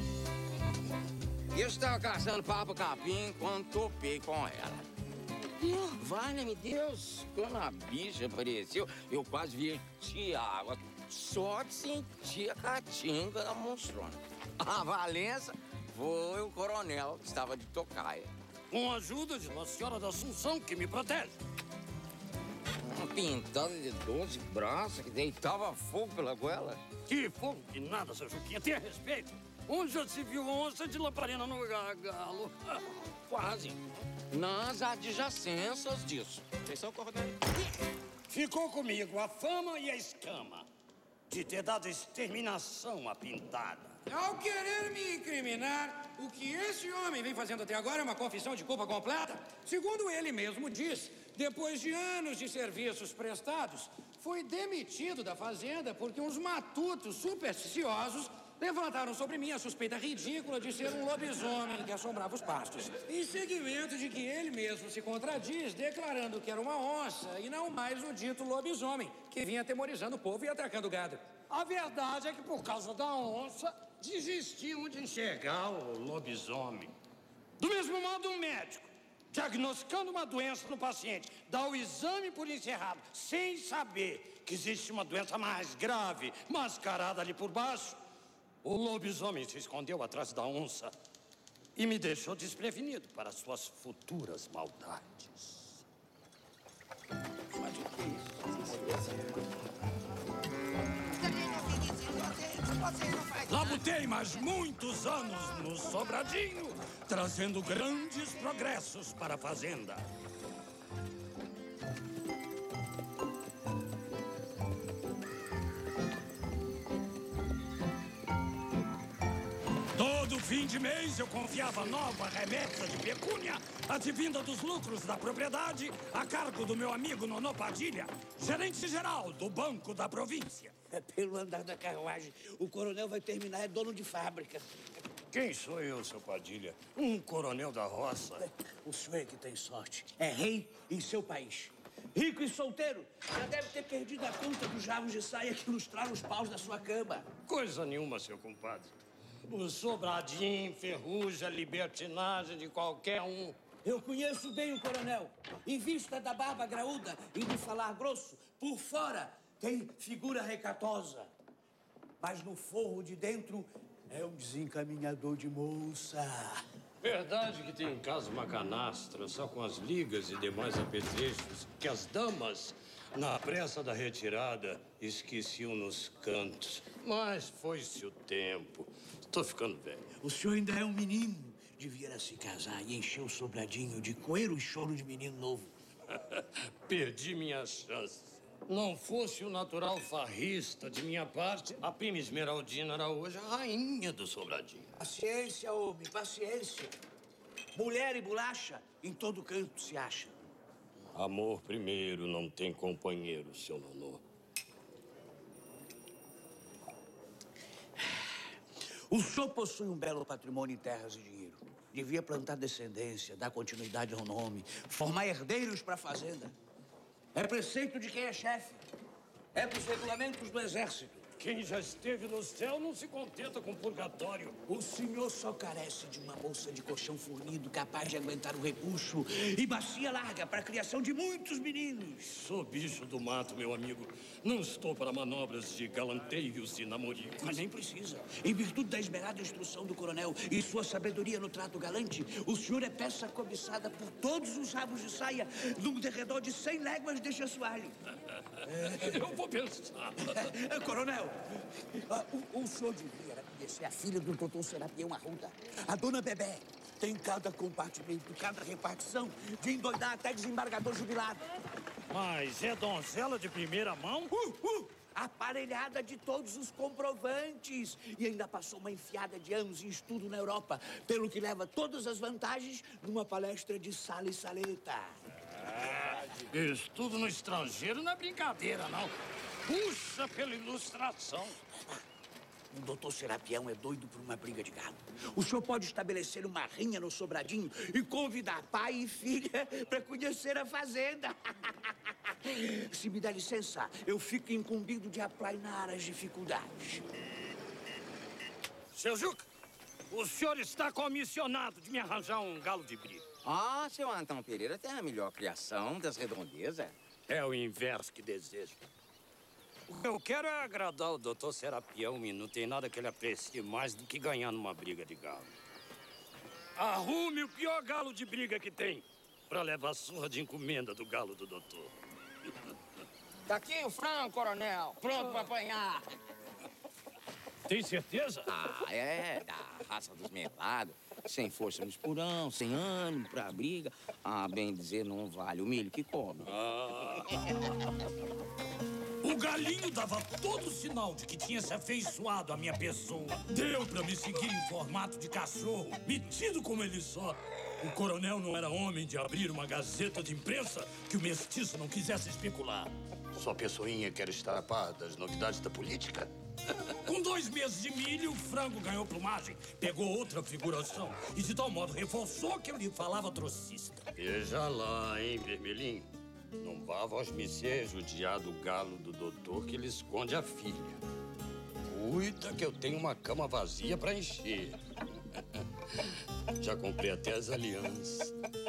Speaker 1: Eu estava caçando papo-capim quando topei com ela. Valha-me Deus, quando a bicha apareceu, eu quase verti a água. Só de sentir a caatinga da monstrona. A Valença foi o coronel que estava de tocaia.
Speaker 3: Com a ajuda de Nossa Senhora da Assunção, que me protege.
Speaker 1: Uma pintada de 12 braços que deitava fogo pela goela.
Speaker 3: Que fogo que nada, seu Juquinha. Tenha respeito. Onde já se viu onça de lamparina no gargalo?
Speaker 1: Quase. Nas adjacências disso.
Speaker 3: Atenção, coronel. Ficou comigo a fama e a escama de ter dado exterminação à pintada.
Speaker 4: Ao querer me incriminar, o que esse homem vem fazendo até agora é uma confissão de culpa completa. Segundo ele mesmo diz, depois de anos de serviços prestados, foi demitido da fazenda porque uns matutos supersticiosos levantaram sobre mim a suspeita ridícula de ser um lobisomem que assombrava os pastos. Em seguimento de que ele mesmo se contradiz, declarando que era uma onça e não mais o dito lobisomem, que vinha atemorizando o povo e atacando o gado.
Speaker 3: A verdade é que, por causa da onça, desistimos de enxergar o lobisomem. Do mesmo modo, um médico, diagnosticando uma doença no paciente, dá o exame por encerrado, sem saber que existe uma doença mais grave, mascarada ali por baixo. O lobisomem se escondeu atrás da onça e me deixou desprevenido para suas futuras maldades. Mas o que é isso? Labutei mais muitos anos no Sobradinho, trazendo grandes progressos para a fazenda. Todo fim de mês, eu confiava nova remessa de pecúnia, advinda dos lucros da propriedade, a cargo do meu amigo Nonô Padilha, gerente-geral do Banco da Província.
Speaker 2: Pelo andar da carruagem, o coronel vai terminar é dono de fábrica.
Speaker 3: Quem sou eu, seu Padilha? Um coronel da roça.
Speaker 2: O senhor é que tem sorte. É rei em seu país. Rico e solteiro, já deve ter perdido a conta dos javos de saia que ilustraram os paus da sua cama.
Speaker 3: Coisa nenhuma, seu compadre. O Sobradinho ferruja a libertinagem de qualquer um.
Speaker 2: Eu conheço bem o coronel. Em vista da barba graúda e do falar grosso, por fora tem figura recatosa. Mas no forro de dentro é um desencaminhador de moça.
Speaker 3: Verdade que tem em casa uma canastra, só com as ligas e demais apetrechos que as damas, na pressa da retirada, esqueciam nos cantos. Mas foi-se o tempo. Estou ficando velho.
Speaker 2: O senhor ainda é um menino. Devia se casar e encher o sobradinho de coeiro e choro de menino novo.
Speaker 3: Perdi minha chance. Não fosse o natural farrista de minha parte, a prima Esmeraldina era hoje a rainha do Sobradinho.
Speaker 2: Paciência, homem, paciência. Mulher e bolacha, em todo canto se acha.
Speaker 3: Amor primeiro, não tem companheiro, seu Nonô.
Speaker 2: O senhor possui um belo patrimônio em terras e dinheiro. Devia plantar descendência, dar continuidade ao nome, formar herdeiros para a fazenda. É preceito de quem é chefe. É dos regulamentos do exército.
Speaker 3: Quem já esteve no céu não se contenta com purgatório.
Speaker 2: O senhor só carece de uma bolsa de colchão fornido capaz de aguentar o repuxo e bacia larga para a criação de muitos meninos.
Speaker 3: Sou bicho do mato, meu amigo. Não estou para manobras de galanteios e namoricos.
Speaker 2: Mas nem precisa. Em virtude da esmerada instrução do coronel e sua sabedoria no trato galante, o senhor é peça cobiçada por todos os rabos de saia num derredor de 100 léguas de assoalho.
Speaker 3: Eu vou pensar.
Speaker 2: Coronel, o senhor devia conhecer a filha do doutor Serapião Arruda, a dona Bebé. Tem cada compartimento, cada repartição, de endoidar até desembargador jubilado.
Speaker 3: Mas é donzela de primeira mão?
Speaker 2: Aparelhada de todos os comprovantes. E ainda passou uma enfiada de anos em estudo na Europa, pelo que leva todas as vantagens numa palestra de sala e saleta.
Speaker 3: Estudo no estrangeiro não é brincadeira, não. Puxa pela ilustração.
Speaker 2: O doutor Serapião é doido por uma briga de galo. O senhor pode estabelecer uma rinha no Sobradinho e convidar pai e filha para conhecer a fazenda. Se me dá licença, eu fico incumbido de aplainar as dificuldades.
Speaker 3: Seu Juca, o senhor está comissionado de me arranjar um galo de briga.
Speaker 1: Ah, seu Antão Pereira tem a melhor criação das redondezas.
Speaker 3: É o inverso que desejo. O que eu quero é agradar o doutor Serapião e não tem nada que ele aprecie mais do que ganhar numa briga de galo. Arrume o pior galo de briga que tem para levar a surra de encomenda do galo do doutor.
Speaker 1: Tá aqui o frango, coronel, pronto para apanhar.
Speaker 3: Tem certeza?
Speaker 1: Ah, é, da raça dos melados. Sem força no espurão, sem ânimo pra briga. Ah, bem dizer, não vale o milho que come.
Speaker 3: O galinho dava todo sinal de que tinha se afeiçoado à minha pessoa. Deu pra me seguir em formato de cachorro, metido como ele só. O coronel não era homem de abrir uma gazeta de imprensa que o mestiço não quisesse especular.
Speaker 8: Sua pessoinha quer estar a par das novidades da política?
Speaker 3: Com 2 meses de milho, o frango ganhou plumagem, pegou outra figuração e de tal modo reforçou que eu lhe falava trocista.
Speaker 8: Veja lá, hein, vermelhinho. Não vá vós-me judiar do galo do doutor que ele esconde a filha. Cuida que eu tenho uma cama vazia para encher. Já comprei até as alianças.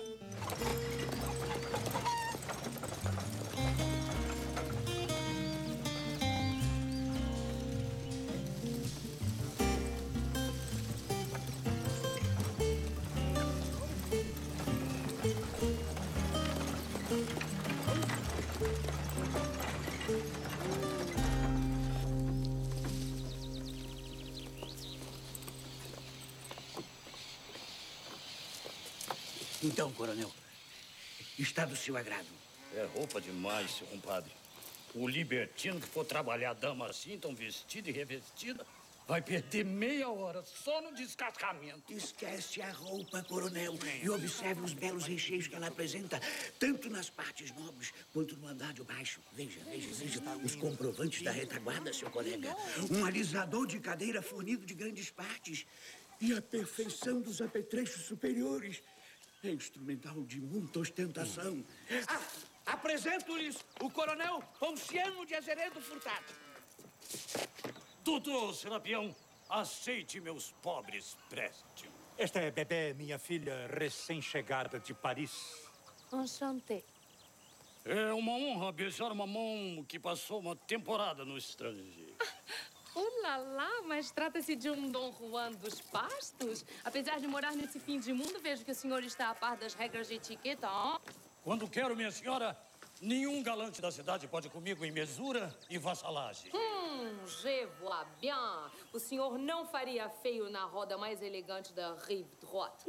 Speaker 2: Então, coronel, está do seu agrado.
Speaker 3: É roupa demais, seu compadre. O libertino que for trabalhar dama assim, tão vestida e revestida, Vai perder meia hora só no descascamento.
Speaker 2: Esquece a roupa, coronel, e observe os belos recheios que ela apresenta, tanto nas partes nobres quanto no andar de baixo. Veja os comprovantes da retaguarda, seu colega. Um alisador de cadeira fornido de grandes partes e a perfeição dos apetrechos superiores. É instrumental de muita ostentação. Apresento-lhes o coronel Ponciano de Azeredo Furtado.
Speaker 3: Doutor Serapião, aceite meus pobres préstimos.
Speaker 14: Esta é Bebê, minha filha recém-chegada de Paris.
Speaker 15: Enchantée.
Speaker 3: É uma honra beijar uma mão que passou uma temporada no estrangeiro.
Speaker 15: Lá, mas trata-se de um Dom Juan dos Pastos? Apesar de morar nesse fim de mundo, vejo que o senhor está a par das regras de etiqueta, ó.
Speaker 3: Quando quero, minha senhora, nenhum galante da cidade pode comigo em mesura e vassalagem.
Speaker 15: Je vois bien. O senhor não faria feio na roda mais elegante da Rive Droite.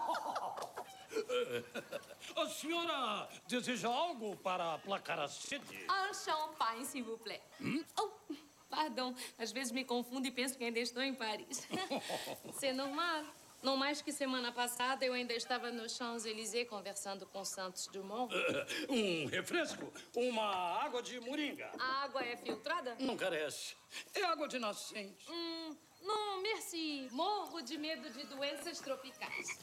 Speaker 3: A senhora deseja algo para aplacar a sede?
Speaker 15: Un champagne, s'il vous plaît. Oh, pardon. Às vezes me confundo e penso que ainda estou em Paris. C'est normal. Não mais que semana passada, eu ainda estava no Champs-Élysées conversando com Santos Dumont.
Speaker 3: Um refresco? Uma água de moringa?
Speaker 15: A água é filtrada?
Speaker 3: Não carece. É água de nascente.
Speaker 15: Não, merci. Morro de medo de doenças tropicais.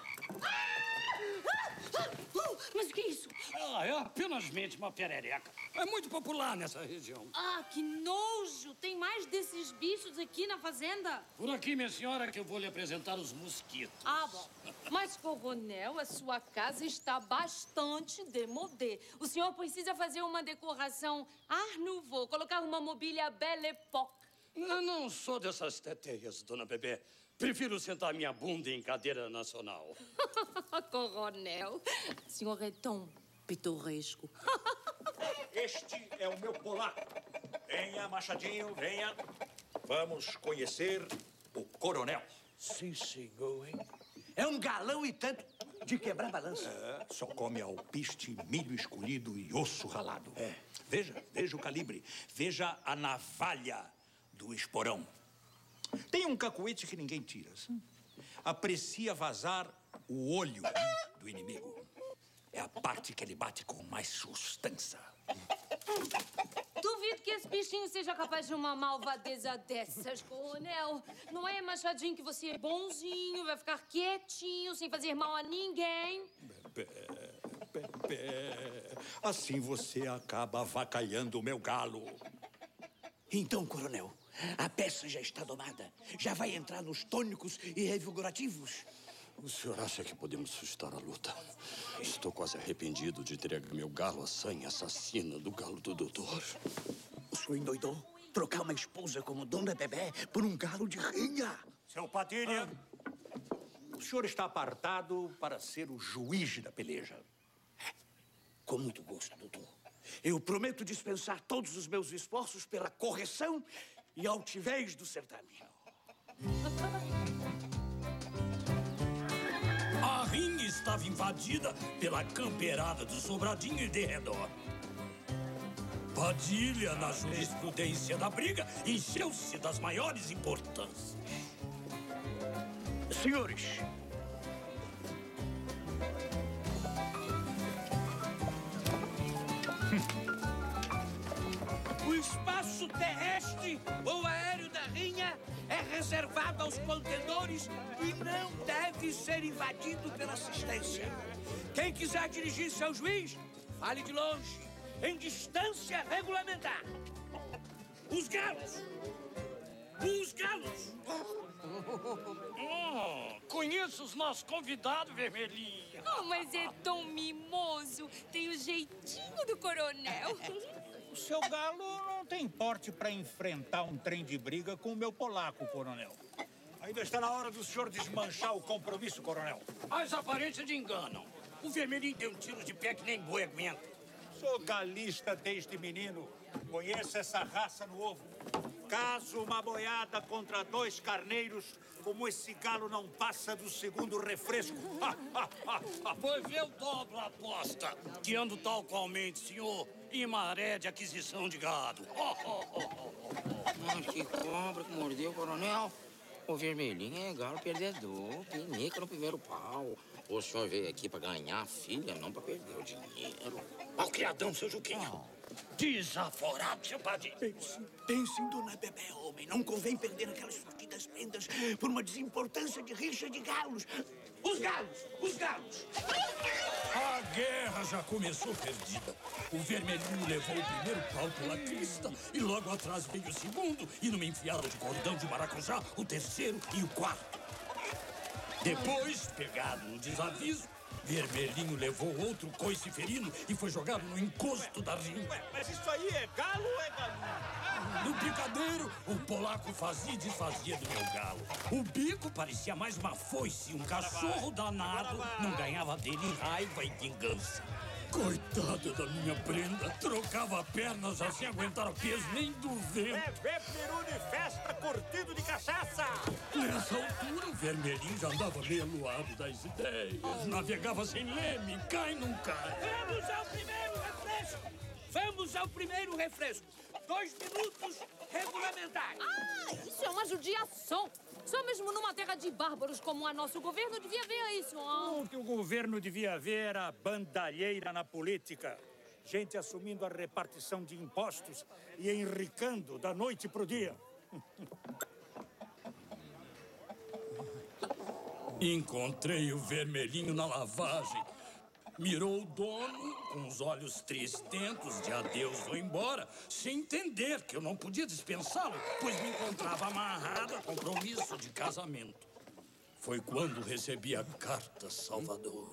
Speaker 15: Mas o que é isso?
Speaker 3: É apenas uma perereca. É muito popular nessa região.
Speaker 15: Que nojo! Tem mais desses bichos aqui na fazenda?
Speaker 3: Por aqui, minha senhora, que eu vou lhe apresentar os mosquitos.
Speaker 15: Bom. Mas, coronel, a sua casa está bastante démodé. O senhor precisa fazer uma decoração Art Nouveau, colocar uma mobília Belle Époque.
Speaker 3: Eu não sou dessas teteias, dona Bebê. Prefiro sentar minha bunda em cadeira nacional.
Speaker 15: Coronel, o senhor é tão pitoresco.
Speaker 14: Este é o meu polaco. Venha, Machadinho, venha. Vamos conhecer o coronel.
Speaker 2: Sim, senhor, hein? É um galão e tanto de quebrar balança.
Speaker 14: Só come alpiste, milho escolhido e osso ralado. Veja o calibre. Veja a navalha do esporão. Tem um cacuete que ninguém tira. Aprecia vazar o olho do inimigo. É a parte que ele bate com mais sustância.
Speaker 15: Duvido que esse bichinho seja capaz de uma malvadeza dessas, coronel. Não é, Machadinho, que você é bonzinho, vai ficar quietinho, sem fazer mal a ninguém?
Speaker 14: Bebê. Assim você acaba avacalhando o meu galo.
Speaker 2: Então, coronel, a peça já está domada. Já vai entrar nos tônicos e revigorativos.
Speaker 8: O senhor acha que podemos suscitar a luta? Estou quase arrependido de entregar meu galo à sanha assassina do galo do doutor.
Speaker 2: O senhor endoidou? Trocar uma esposa como Dona Bebê por um galo de rinha?
Speaker 14: Seu Padilha, o senhor está apartado para ser o juiz da peleja.
Speaker 2: Com muito gosto, doutor. Eu prometo dispensar todos os meus esforços pela correção e altivez do certame.
Speaker 3: A rinha estava invadida pela camperada do Sobradinho e de redor. Padilha, na jurisprudência da briga, encheu-se das maiores importâncias.
Speaker 2: Senhores, o espaço terrestre ou aéreo da rinha é reservado aos contendores e não deve ser invadido pela assistência. Quem quiser dirigir-se ao juiz, fale de longe, em distância regulamentar. Os galos! Os galos!
Speaker 3: Conheço os nossos convidados, Vermelhinha.
Speaker 15: Mas é tão mimoso. Tem o jeitinho do coronel.
Speaker 14: O seu galo não tem porte para enfrentar um trem de briga com o meu polaco, coronel. Ainda está na hora do senhor desmanchar o compromisso, coronel.
Speaker 3: As aparências de engano. O Vermelhinho tem um tiro de pé que nem boi aguenta.
Speaker 14: Sou galista desde menino. Conheço essa raça no ovo. Caso uma boiada contra 2 carneiros, como esse galo não passa do segundo refresco.
Speaker 3: Pois eu dobro a aposta, que ando tal qualmente, senhor, em maré de aquisição de gado.
Speaker 1: Mas que cobra que mordeu, coronel. O vermelhinho é galo perdedor, pinica no primeiro pau. O senhor veio aqui pra ganhar a filha, não pra perder o dinheiro.
Speaker 3: Malcriadão, seu Juquinho. Desaforado, seu padrinho.
Speaker 2: Pense em Dona Bebé, homem. Não convém perder aquelas sortidas prendas por uma desimportância de rixa de galos. Os galos! Os galos!
Speaker 3: A guerra já começou perdida. O vermelhinho levou o primeiro pau pela crista e logo atrás veio o segundo e numa enfiada de cordão de maracujá, o terceiro e o quarto. Depois, pegado no desaviso, Vermelhinho levou outro coice ferino e foi jogado no encosto da rinha.
Speaker 14: Mas isso aí é galo ou é galinha?
Speaker 3: No picadeiro, o polaco fazia e desfazia do meu galo. O bico parecia mais uma foice. Um cachorro danado não ganhava dele em raiva e vingança. Coitada da minha prenda. Trocava pernas sem aguentar o peso nem do vento.
Speaker 14: É ver peru de festa curtido de cachaça.
Speaker 3: Nessa altura, o Vermelhinho já andava meio aluado das ideias. Navegava sem leme, cai não cai.
Speaker 7: Vamos ao primeiro refresco! Vamos ao primeiro refresco! 2 minutos regulamentares.
Speaker 15: Ah, isso é uma judiação. Só mesmo numa terra de bárbaros como a nosso governo devia ver isso.
Speaker 14: O que o governo devia ver era bandalheira na política. Gente assumindo a repartição de impostos e enricando da noite pro dia.
Speaker 3: Encontrei o Vermelhinho na lavagem. Mirou o dono com os olhos tristentos de adeus, vou embora, sem entender que eu não podia dispensá-lo, pois me encontrava amarrado a compromisso de casamento. Foi quando recebi a carta salvadora.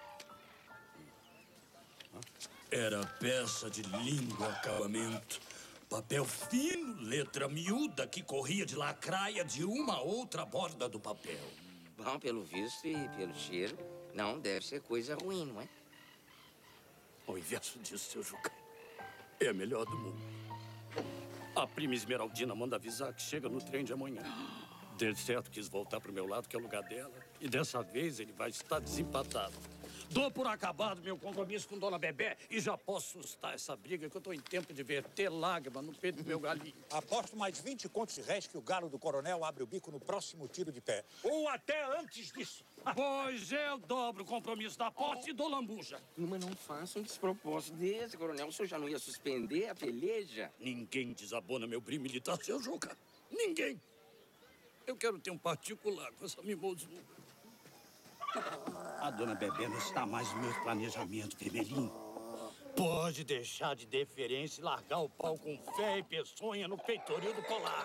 Speaker 3: Era peça de língua acabamento, papel fino, letra miúda que corria de lacraia de uma a outra borda do papel.
Speaker 1: Bom, pelo visto e pelo cheiro, não deve ser coisa ruim, não é?
Speaker 3: Ao inverso disso, seu Juca, é a melhor do mundo. A prima Esmeraldina manda avisar que chega no trem de amanhã. De certo quis voltar pro meu lado, que é o lugar dela. E dessa vez ele vai estar desempatado. Dou por acabado meu compromisso com Dona Bebé e já posso sustar essa briga que eu tô em tempo de verter lágrima no peito do meu galinho.
Speaker 14: Aposto mais 20 contos de réis que o galo do coronel abre o bico no próximo tiro de pé. Ou até antes disso.
Speaker 3: Pois eu dobro o compromisso da aposta e dou lambuja.
Speaker 1: Mas não faça um despropósito desse, coronel. O senhor já não ia suspender a peleja?
Speaker 3: Ninguém desabona meu brilho militar, seu Juca. Ninguém. Eu quero ter um particular com essa mimosura.
Speaker 2: A Dona Bebé não está mais no meu planejamento, Vermelhinho.
Speaker 3: Pode deixar de deferência e largar o pau com fé e peçonha no peitoril do polar.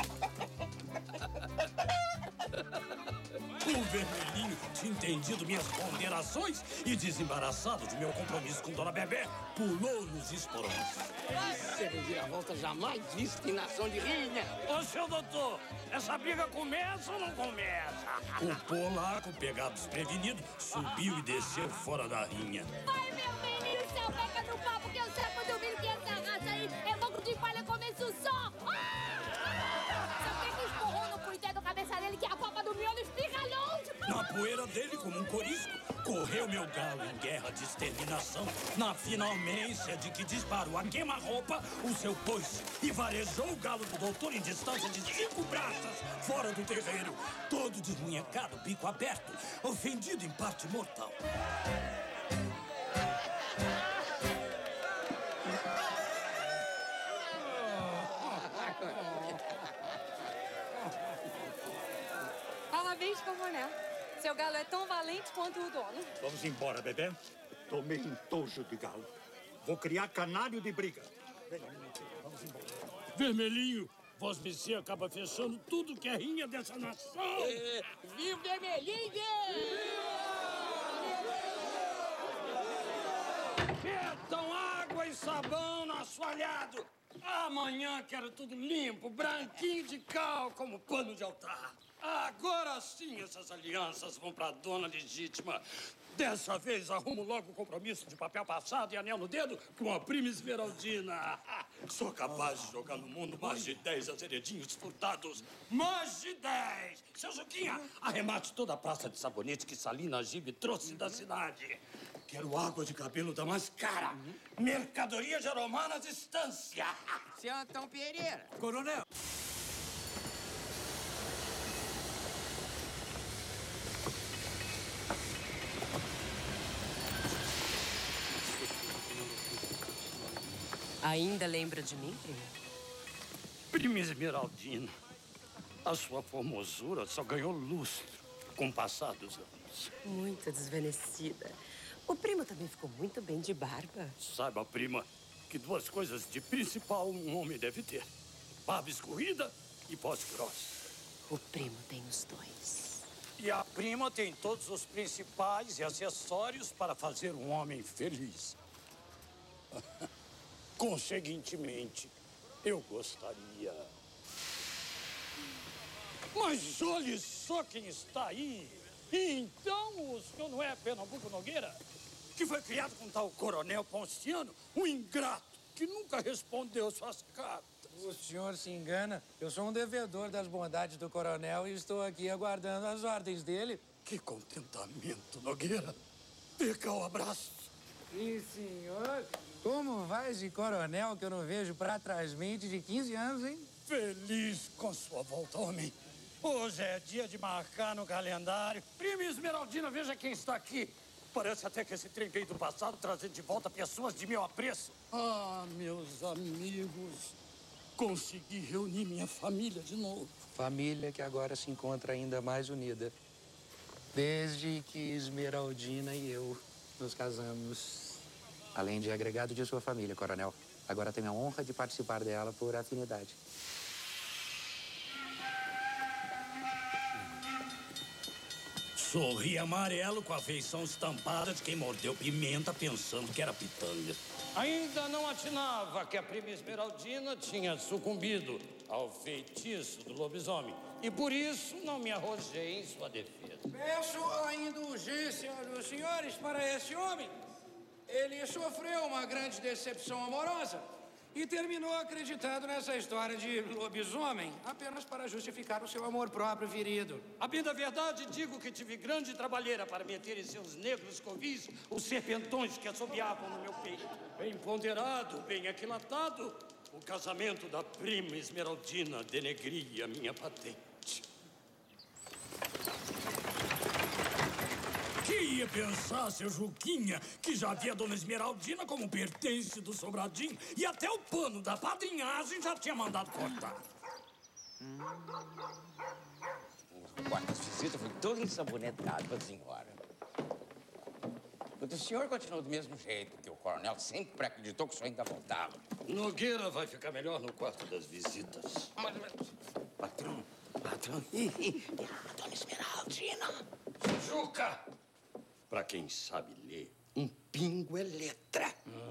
Speaker 3: O Vermelhinho tinha entendido minhas ponderações e, desembaraçado de meu compromisso com Dona Bebé, pulou nos esporões.
Speaker 1: Você reviravolta jamais visto em nação de rinha.
Speaker 3: Ô, seu doutor, essa briga começa ou não começa? O polaco, pegado desprevenido, subiu e desceu fora da rinha.
Speaker 15: Vai, meu menino, seu pega no papo que eu sei quando eu vi que essa raça aí é banco de palha começo só. Seu pega esporrou no cuidado da cabeça dele que a papa do miolo explica longe.
Speaker 3: Na poeira dele, como um corisco, correu meu galo em guerra de exterminação. Na finalmência de que disparou a queima-roupa, o seu coice e varejou o galo do doutor em distância de 5 braças fora do terreiro. Todo desmunhecado, bico aberto, ofendido em parte mortal.
Speaker 15: Parabéns, coronel. Seu galo é tão valente quanto o dono.
Speaker 14: Vamos embora, Bebé. Tomei um tojo de galo. Vou criar canário de briga. Vamos embora.
Speaker 3: Vermelhinho, Voz Mercê acaba fechando tudo que é rinha dessa nação.
Speaker 7: Viva Vermelhinho!
Speaker 3: Metam água e sabão no assoalhado. Amanhã quero tudo limpo, branquinho de cal, como pano de altar. Agora sim essas alianças vão pra dona legítima. Dessa vez arrumo logo o compromisso de papel passado e anel no dedo com a prima Esmeraldina. Sou capaz de jogar no mundo mais de 10 azeredinhos furtados. Mais de 10! Seu Juquinha, arremate toda a praça de sabonete que Salina Gibe trouxe da cidade. Quero água de cabelo da mais cara. Mercadoria de aromar na distância.
Speaker 1: Seu Antão Pereira.
Speaker 14: Coronel.
Speaker 10: Ainda lembra de mim, primo?
Speaker 3: Prima Esmeraldina, a sua formosura só ganhou lustre com o passar dos anos.
Speaker 10: Muito desvanecida. O primo também ficou muito bem de barba.
Speaker 3: Saiba, prima, que duas coisas de principal um homem deve ter: barba escorrida e voz grossa.
Speaker 10: O primo tem os dois.
Speaker 3: E a prima tem todos os principais e acessórios para fazer um homem feliz. Conseguintemente, eu gostaria. Mas olhe só quem está aí. Então, o senhor não é Pernambuco Nogueira? Que foi criado com tal Coronel Ponciano, um ingrato que nunca respondeu suas cartas.
Speaker 4: O senhor se engana. Eu sou um devedor das bondades do coronel e estou aqui aguardando as ordens dele.
Speaker 3: Que contentamento, Nogueira. Dê cá o abraço.
Speaker 4: Sim, senhor. Como vai esse coronel que eu não vejo pra trás-mente de 15 anos, hein?
Speaker 3: Feliz com sua volta, homem. Hoje é dia de marcar no calendário. Prima Esmeraldina, veja quem está aqui. Parece até que esse trem veio do passado trazer de volta pessoas de meu apreço. Ah, meus amigos, consegui reunir minha família de novo.
Speaker 4: Família que agora se encontra ainda mais unida. Desde que Esmeraldina e eu nos casamos. Além de agregado de sua família, coronel. Agora tenho a honra de participar dela por afinidade.
Speaker 3: Sorri amarelo com a feição estampada de quem mordeu pimenta pensando que era pitanga. Ainda não atinava que a prima Esmeraldina tinha sucumbido ao feitiço do lobisomem. E por isso não me arrojei em sua defesa.
Speaker 4: Peço a indulgência dos senhores para esse homem. Ele sofreu uma grande decepção amorosa e terminou acreditando nessa história de lobisomem apenas para justificar o seu amor próprio ferido.
Speaker 3: A bem da verdade, digo que tive grande trabalheira para meter em seus negros covis os serpentões que assobiavam no meu peito. Bem ponderado, bem aquilatado, o casamento da prima Esmeraldina denegria minha patente. Que ia pensar, seu Juquinha, que já via Dona Esmeraldina como pertence do Sobradinho e até o pano da padrinhagem já tinha mandado cortar.
Speaker 1: O quarto das visitas foi todo ensabonetado para a senhora. O senhor continuou do mesmo jeito, porque o coronel sempre acreditou que o senhor ainda voltava.
Speaker 3: Nogueira vai ficar melhor no quarto das visitas.
Speaker 1: Mas patrão, Dona Esmeraldina.
Speaker 3: Juca! Pra quem sabe ler, um pingo é letra.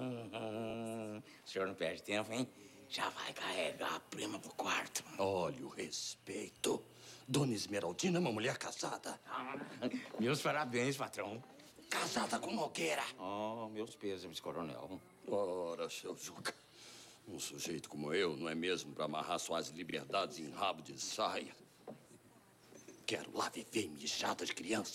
Speaker 1: O senhor não perde tempo, hein? Já vai carregar a prima pro quarto.
Speaker 3: Olha o respeito. Dona Esmeraldina é uma mulher casada.
Speaker 1: Meus parabéns, patrão.
Speaker 3: Casada com Nogueira.
Speaker 1: Oh, meus pêsames, coronel.
Speaker 3: Ora, seu Juca, um sujeito como eu não é mesmo para amarrar suas liberdades em rabo de saia. Quero lá viver mijada de criança.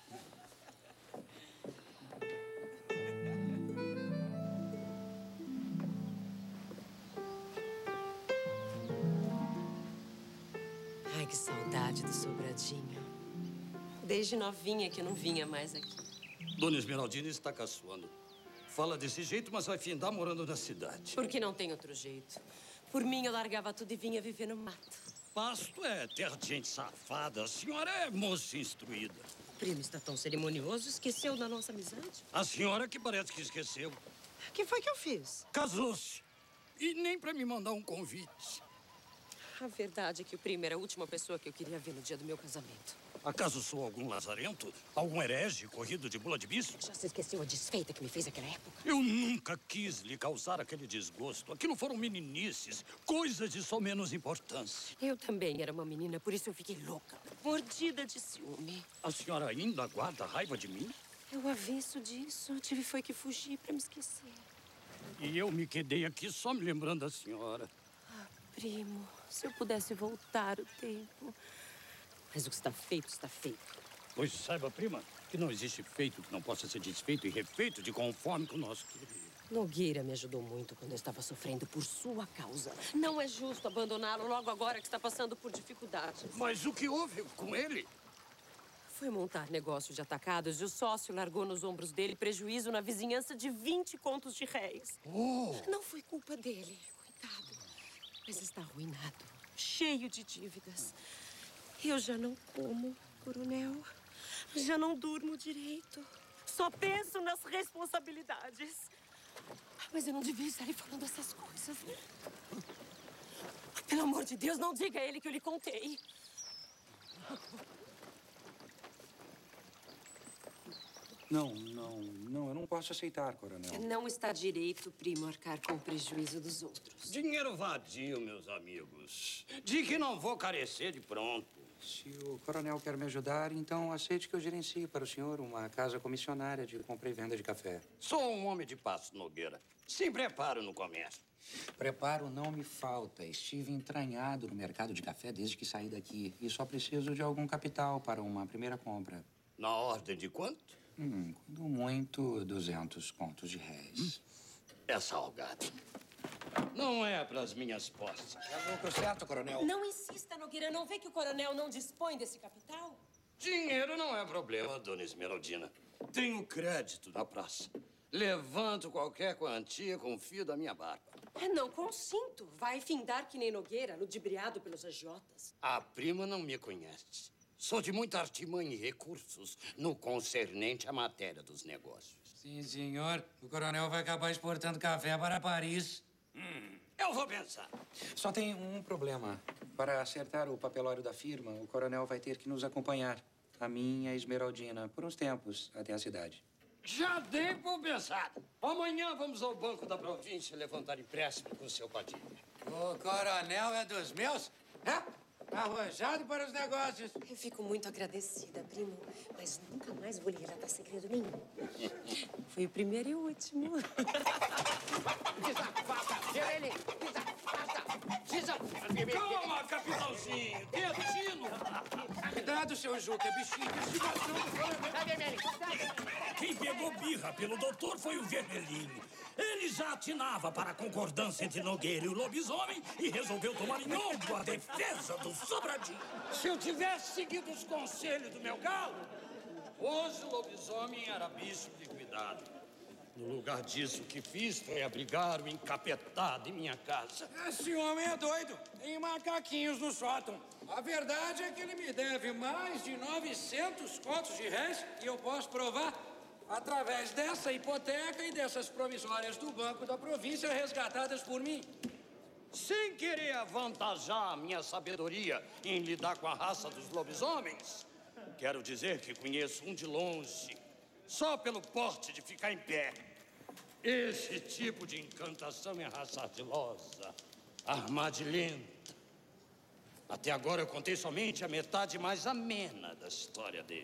Speaker 10: Ai, que saudade do Sobradinho. Desde novinha que eu não vinha mais aqui.
Speaker 3: Dona Esmeraldina está caçoando. Fala desse jeito, mas vai findar morando na cidade.
Speaker 10: Porque não tem outro jeito. Por mim, eu largava tudo e vinha viver no mato.
Speaker 3: Pasto é terra de gente safada. A senhora é moça instruída.
Speaker 10: O primo está tão cerimonioso, esqueceu da nossa amizade?
Speaker 3: A senhora que parece que esqueceu.
Speaker 10: O que foi que eu fiz?
Speaker 3: Casou-se. E nem para me mandar um convite.
Speaker 10: A verdade é que o primo era a última pessoa que eu queria ver no dia do meu casamento.
Speaker 3: Acaso sou algum lazarento? Algum herege corrido de bula de bicho?
Speaker 10: Já se esqueceu a desfeita que me fez naquela época?
Speaker 3: Eu nunca quis lhe causar aquele desgosto. Aquilo foram meninices, coisas de só menos importância.
Speaker 10: Eu também era uma menina, por isso eu fiquei louca, mordida de ciúme.
Speaker 3: A senhora ainda guarda raiva de mim?
Speaker 10: Eu aviso disso. Tive foi que fugir pra me esquecer.
Speaker 3: E eu me quedei aqui só me lembrando da senhora.
Speaker 10: Ah, primo, se eu pudesse voltar o tempo. Mas o que está feito, está feito.
Speaker 3: Pois saiba, prima, que não existe feito que não possa ser desfeito e refeito de conforme com o nosso querido.
Speaker 10: Nogueira me ajudou muito quando eu estava sofrendo por sua causa. Não é justo abandoná-lo logo agora que está passando por dificuldades.
Speaker 3: Mas o que houve com ele?
Speaker 10: Foi montar negócio de atacados e o sócio largou nos ombros dele prejuízo na vizinhança de 20 contos de réis.
Speaker 3: Oh.
Speaker 10: Não foi culpa dele, coitado. Mas está arruinado, cheio de dívidas. Eu já não como, coronel. Já não durmo direito. Só penso nas responsabilidades. Mas eu não devia estar lhe falando essas coisas, né? Pelo amor de Deus, não diga a ele que eu lhe contei.
Speaker 16: Não, eu não posso aceitar, coronel.
Speaker 10: Não está direito, primo, arcar com o prejuízo dos outros.
Speaker 3: Dinheiro vadio, meus amigos. De que não vou carecer de pronto.
Speaker 16: Se o coronel quer me ajudar, então aceite que eu gerencie para o senhor uma casa comissionária de compra e venda de café.
Speaker 3: Sou um homem de passo, Nogueira. Se preparo no comércio.
Speaker 16: Preparo não me falta. Estive entranhado no mercado de café desde que saí daqui. E só preciso de algum capital para uma primeira compra.
Speaker 3: Na ordem de quanto?
Speaker 16: Quando muito, 200 contos de réis.
Speaker 3: É salgado. Não é para as minhas posses.
Speaker 16: É louco, certo, coronel?
Speaker 10: Não insista, Nogueira. Não vê que o coronel não dispõe desse capital?
Speaker 3: Dinheiro não é problema, dona Esmeraldina. Tenho crédito na praça. Levanto qualquer quantia com o fio da minha barba.
Speaker 10: Não consinto. Vai findar que nem Nogueira, ludibriado pelos agiotas.
Speaker 3: A prima não me conhece. Sou de muita artimanha e recursos no concernente à matéria dos negócios.
Speaker 16: Sim, senhor. O coronel vai acabar exportando café para Paris.
Speaker 3: Eu vou pensar.
Speaker 16: Só tem um problema. Para acertar o papelório da firma, o coronel vai ter que nos acompanhar. A mim e a Esmeraldina, por uns tempos, até a cidade.
Speaker 3: Já dei por pensado. Amanhã vamos ao Banco da Província levantar empréstimo com o seu Padilha.
Speaker 4: O coronel é dos meus? É? Arranjado para os negócios.
Speaker 10: Eu fico muito agradecida, primo. Mas nunca mais vou lhe relatar segredo nenhum. Foi o primeiro e o último.
Speaker 3: Calma, capitãozinho. Destino.
Speaker 4: Cuidado, seu Juca. Bichinho.
Speaker 3: Quem pegou birra pelo doutor foi o Vermelhinho. Ele já atinava para a concordância entre Nogueira e o lobisomem e resolveu tomar em ombro a defesa do Sobradinho. Se eu tivesse seguido os conselhos do meu galo, hoje o lobisomem era bispo de cuidado. No lugar disso, o que fiz foi abrigar o encapetado em minha casa.
Speaker 4: Esse homem é doido. Tem macaquinhos no sótão. A verdade é que ele me deve mais de 900 contos de réis e eu posso provar através dessa hipoteca e dessas promissórias do Banco da Província resgatadas por mim.
Speaker 3: Sem querer avantajar a minha sabedoria em lidar com a raça dos lobisomens, quero dizer que conheço um de longe, só pelo porte de ficar em pé. Esse tipo de encantação é raça ardilosa, armadilhenta. Até agora eu contei somente a metade mais amena da história dele.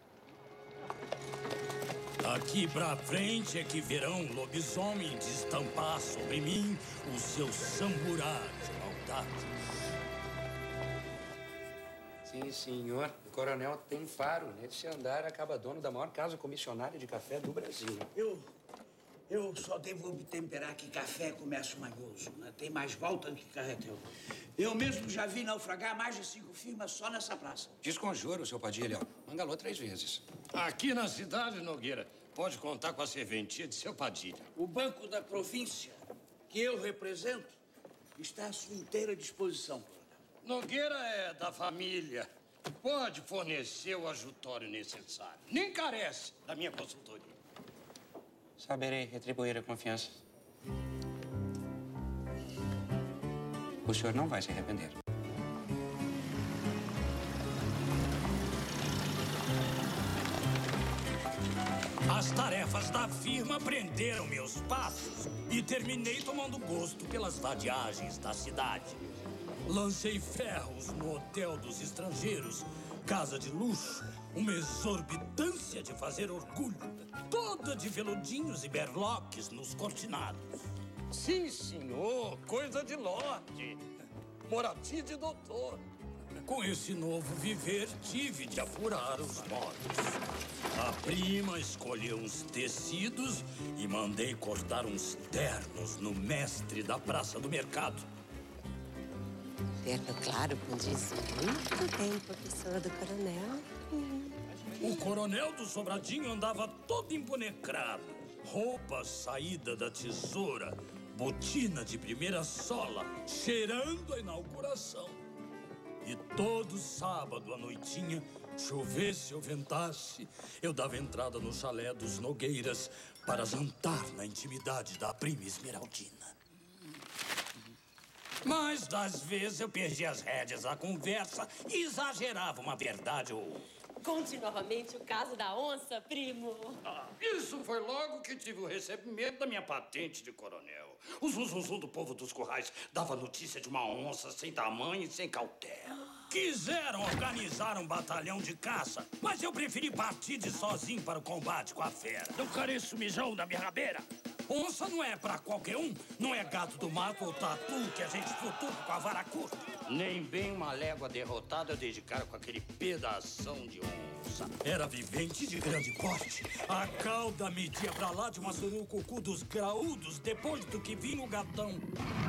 Speaker 3: Daqui pra frente é que verão o lobisomem destampar sobre mim o seu samburá de maldade.
Speaker 16: Sim, senhor. O coronel tem faro. Nesse andar acaba dono da maior casa comissionária de café do Brasil.
Speaker 2: Eu só devo obtemperar que café é comércio manhoso, né? Tem mais volta do que carretel. Eu mesmo já vi naufragar mais de 5 firmas só nessa praça.
Speaker 16: Desconjuro, seu Padilha. Mangalou 3 vezes.
Speaker 3: Aqui na cidade, Nogueira, pode contar com a serventia de seu Padilha.
Speaker 2: O Banco da Província, que eu represento, está à sua inteira disposição, coronel.
Speaker 3: Nogueira é da família. Pode fornecer o ajutório necessário. Nem carece da minha consultoria.
Speaker 16: Saberei retribuir a confiança. O senhor não vai se arrepender.
Speaker 3: As tarefas da firma prenderam meus passos e terminei tomando gosto pelas vadiagens da cidade. Lancei ferros no Hotel dos Estrangeiros, casa de luxo, Uma exorbitância de fazer orgulho, toda de veludinhos e berloques nos cortinados.
Speaker 8: Sim, senhor, coisa de lote. Moradia de doutor.
Speaker 3: Com esse novo viver, tive de apurar os modos. A prima escolheu uns tecidos e mandei cortar uns ternos no mestre da Praça do Mercado.
Speaker 10: Terno claro condiz muito bem com a pessoa do coronel.
Speaker 3: O coronel do Sobradinho andava todo emponecrado. Roupa saída da tesoura, botina de primeira sola, cheirando a inauguração. E todo sábado à noitinha, chovesse ou ventasse, eu dava entrada no chalé dos Nogueiras para jantar na intimidade da prima Esmeraldina. Mas, às vezes, eu perdia as rédeas da conversa e exagerava uma verdade ou outra.
Speaker 10: Conte novamente o caso da onça, primo.
Speaker 3: Isso foi logo que tive o recebimento da minha patente de coronel. O zuzuzum do povo dos currais dava notícia de uma onça sem tamanho e sem cautela. Quiseram organizar um batalhão de caça, mas eu preferi partir de sozinho para o combate com a fera. Não careço mijão na minha rabeira. Onça não é pra qualquer um. Não é gato do mato ou tatu que a gente futuca com a vara curta.
Speaker 8: Nem bem uma légua derrotada eu dei de cara com aquele pedação de onça.
Speaker 3: Era vivente de grande porte. A cauda media pra lá de uma surucucu dos graúdos depois do que vinha o gatão.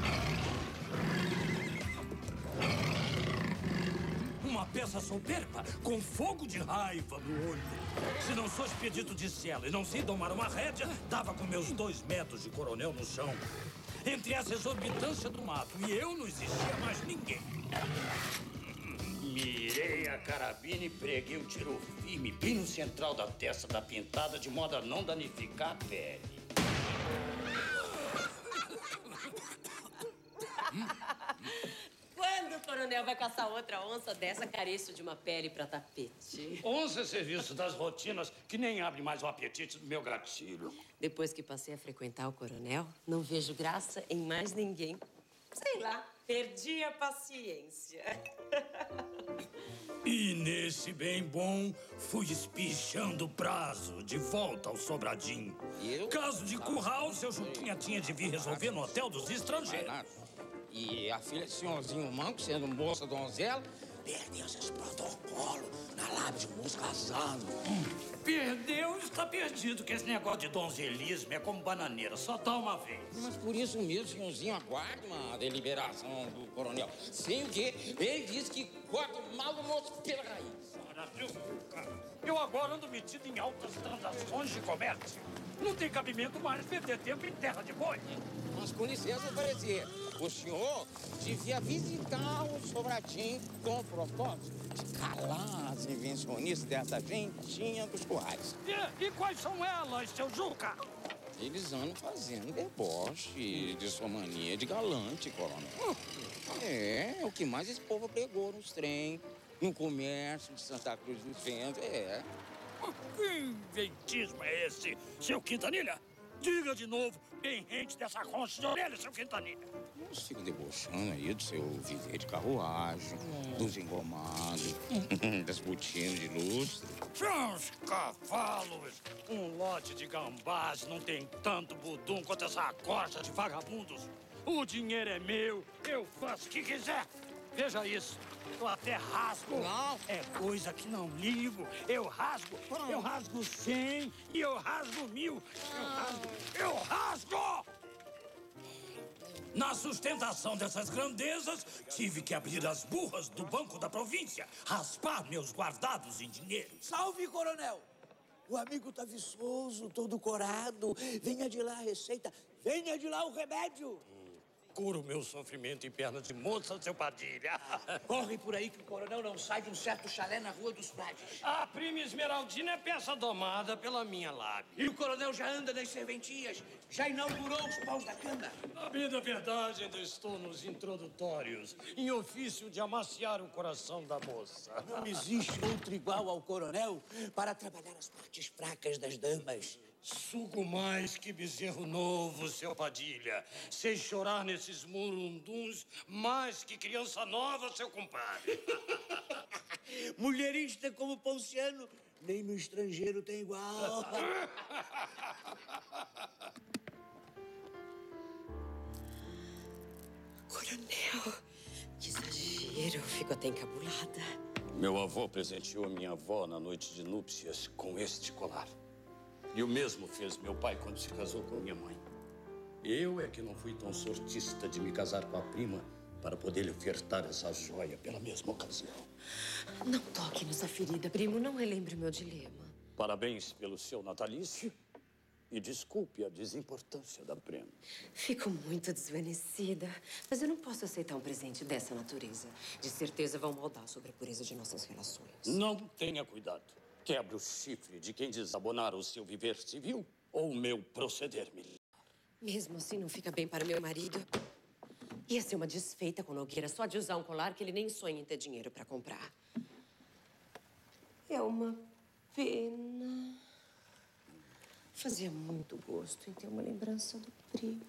Speaker 3: Uma peça soberba, com fogo de raiva no olho. Se não sou expedito de cela e não sei domar uma rédea, dava com meus 2 metros de coronel no chão. Entre essa exorbitância do mato e eu não existia mais ninguém.
Speaker 8: Mirei a carabina e preguei o tiro firme bem no central da testa da pintada, de modo a não danificar a pele.
Speaker 10: Quando o coronel vai caçar outra onça dessa, careço de uma pele pra tapete.
Speaker 8: Onça é serviço das rotinas que nem abre mais o apetite do meu gatilho.
Speaker 10: Depois que passei a frequentar o coronel, não vejo graça em mais ninguém. Sei lá, perdi a paciência.
Speaker 3: E nesse bem bom, fui espichando o prazo de volta ao Sobradinho. Caso de curral, seu Juquinha tinha de vir resolver no hotel dos estrangeiros.
Speaker 1: E a filha do senhorzinho Manco, sendo moça donzela,
Speaker 2: Perdeu seus protocolos na lábia de moço casando.
Speaker 3: Perdeu, está perdido, que esse negócio de donzelismo é como bananeira, só dá uma vez.
Speaker 1: Mas por isso mesmo, o senhorzinho aguarda uma deliberação do coronel. Sem o quê? Ele disse que corta o mal do moço pela raiz.
Speaker 3: Eu agora ando metido em altas transações de comércio. Não tem cabimento mais perder tempo em terra de boi.
Speaker 1: Mas com licença, parecer, o senhor devia visitar o Sobradinho com o propósito de calar as invencionistas dessa gentinha dos currais.
Speaker 3: E quais são elas, seu Juca?
Speaker 1: Eles andam fazendo deboche de sua mania de galante, coronel. É o que mais esse povo pregou nos trem, no comércio de Santa Cruz do Centro,
Speaker 3: Que inventismo é esse, seu Quintanilha? Diga de novo, bem rente dessa concha de orelha, seu Quintanilha.
Speaker 1: Eles ficam debochando aí do seu viver de carruagem, dos engomados, das botinas de lustre.
Speaker 3: Uns cavalos, um lote de gambás não tem tanto budum quanto essa costa de vagabundos. O dinheiro é meu, eu faço o que quiser. Veja isso, eu até rasgo.
Speaker 1: Não.
Speaker 3: É coisa que não ligo. Eu rasgo 100 e eu rasgo 1000. Eu rasgo! Na sustentação dessas grandezas, tive que abrir as burras do Banco da Província, raspar meus guardados em dinheiro.
Speaker 2: Salve, coronel! O amigo tá viçoso, todo corado. Venha de lá a receita, venha de lá o remédio.
Speaker 3: Curo meu sofrimento em perna de moça, seu Padilha.
Speaker 2: Corre por aí que o coronel não sai de um certo chalé na Rua dos Frades.
Speaker 8: A prima Esmeraldina é peça domada pela minha lábia.
Speaker 2: E o coronel já anda nas serventias, já inaugurou os paus da cana.
Speaker 3: A bem da verdade, ainda estou nos introdutórios, em ofício de amaciar o coração da moça.
Speaker 2: Não existe outro igual ao coronel para trabalhar as partes fracas das damas.
Speaker 3: Sugo mais que bezerro novo, seu Padilha. Sei chorar nesses murunduns mais que criança nova, seu compadre.
Speaker 2: Mulherista como Ponciano, nem no estrangeiro tem igual.
Speaker 10: Coronel, que exagero. Eu fico até encabulada.
Speaker 3: Meu avô presenteou minha avó na noite de núpcias com este colar. E o mesmo fez meu pai quando se casou com minha mãe. Eu é que não fui tão sortista de me casar com a prima para poder lhe ofertar essa joia pela mesma ocasião.
Speaker 10: Não toque nessa ferida, primo. Não relembre meu dilema.
Speaker 3: Parabéns pelo seu natalício e desculpe a desimportância da prenda.
Speaker 10: Fico muito desvanecida, mas eu não posso aceitar um presente dessa natureza. De certeza vão moldar sobre a pureza de nossas relações.
Speaker 3: Não tenha cuidado. Quebre o chifre de quem desabonar o seu viver civil ou o meu proceder militar.
Speaker 10: Mesmo assim, não fica bem para meu marido. Ia ser uma desfeita com Nogueira só de usar um colar que ele nem sonha em ter dinheiro para comprar. É uma pena. Fazia muito gosto em ter uma lembrança do primo.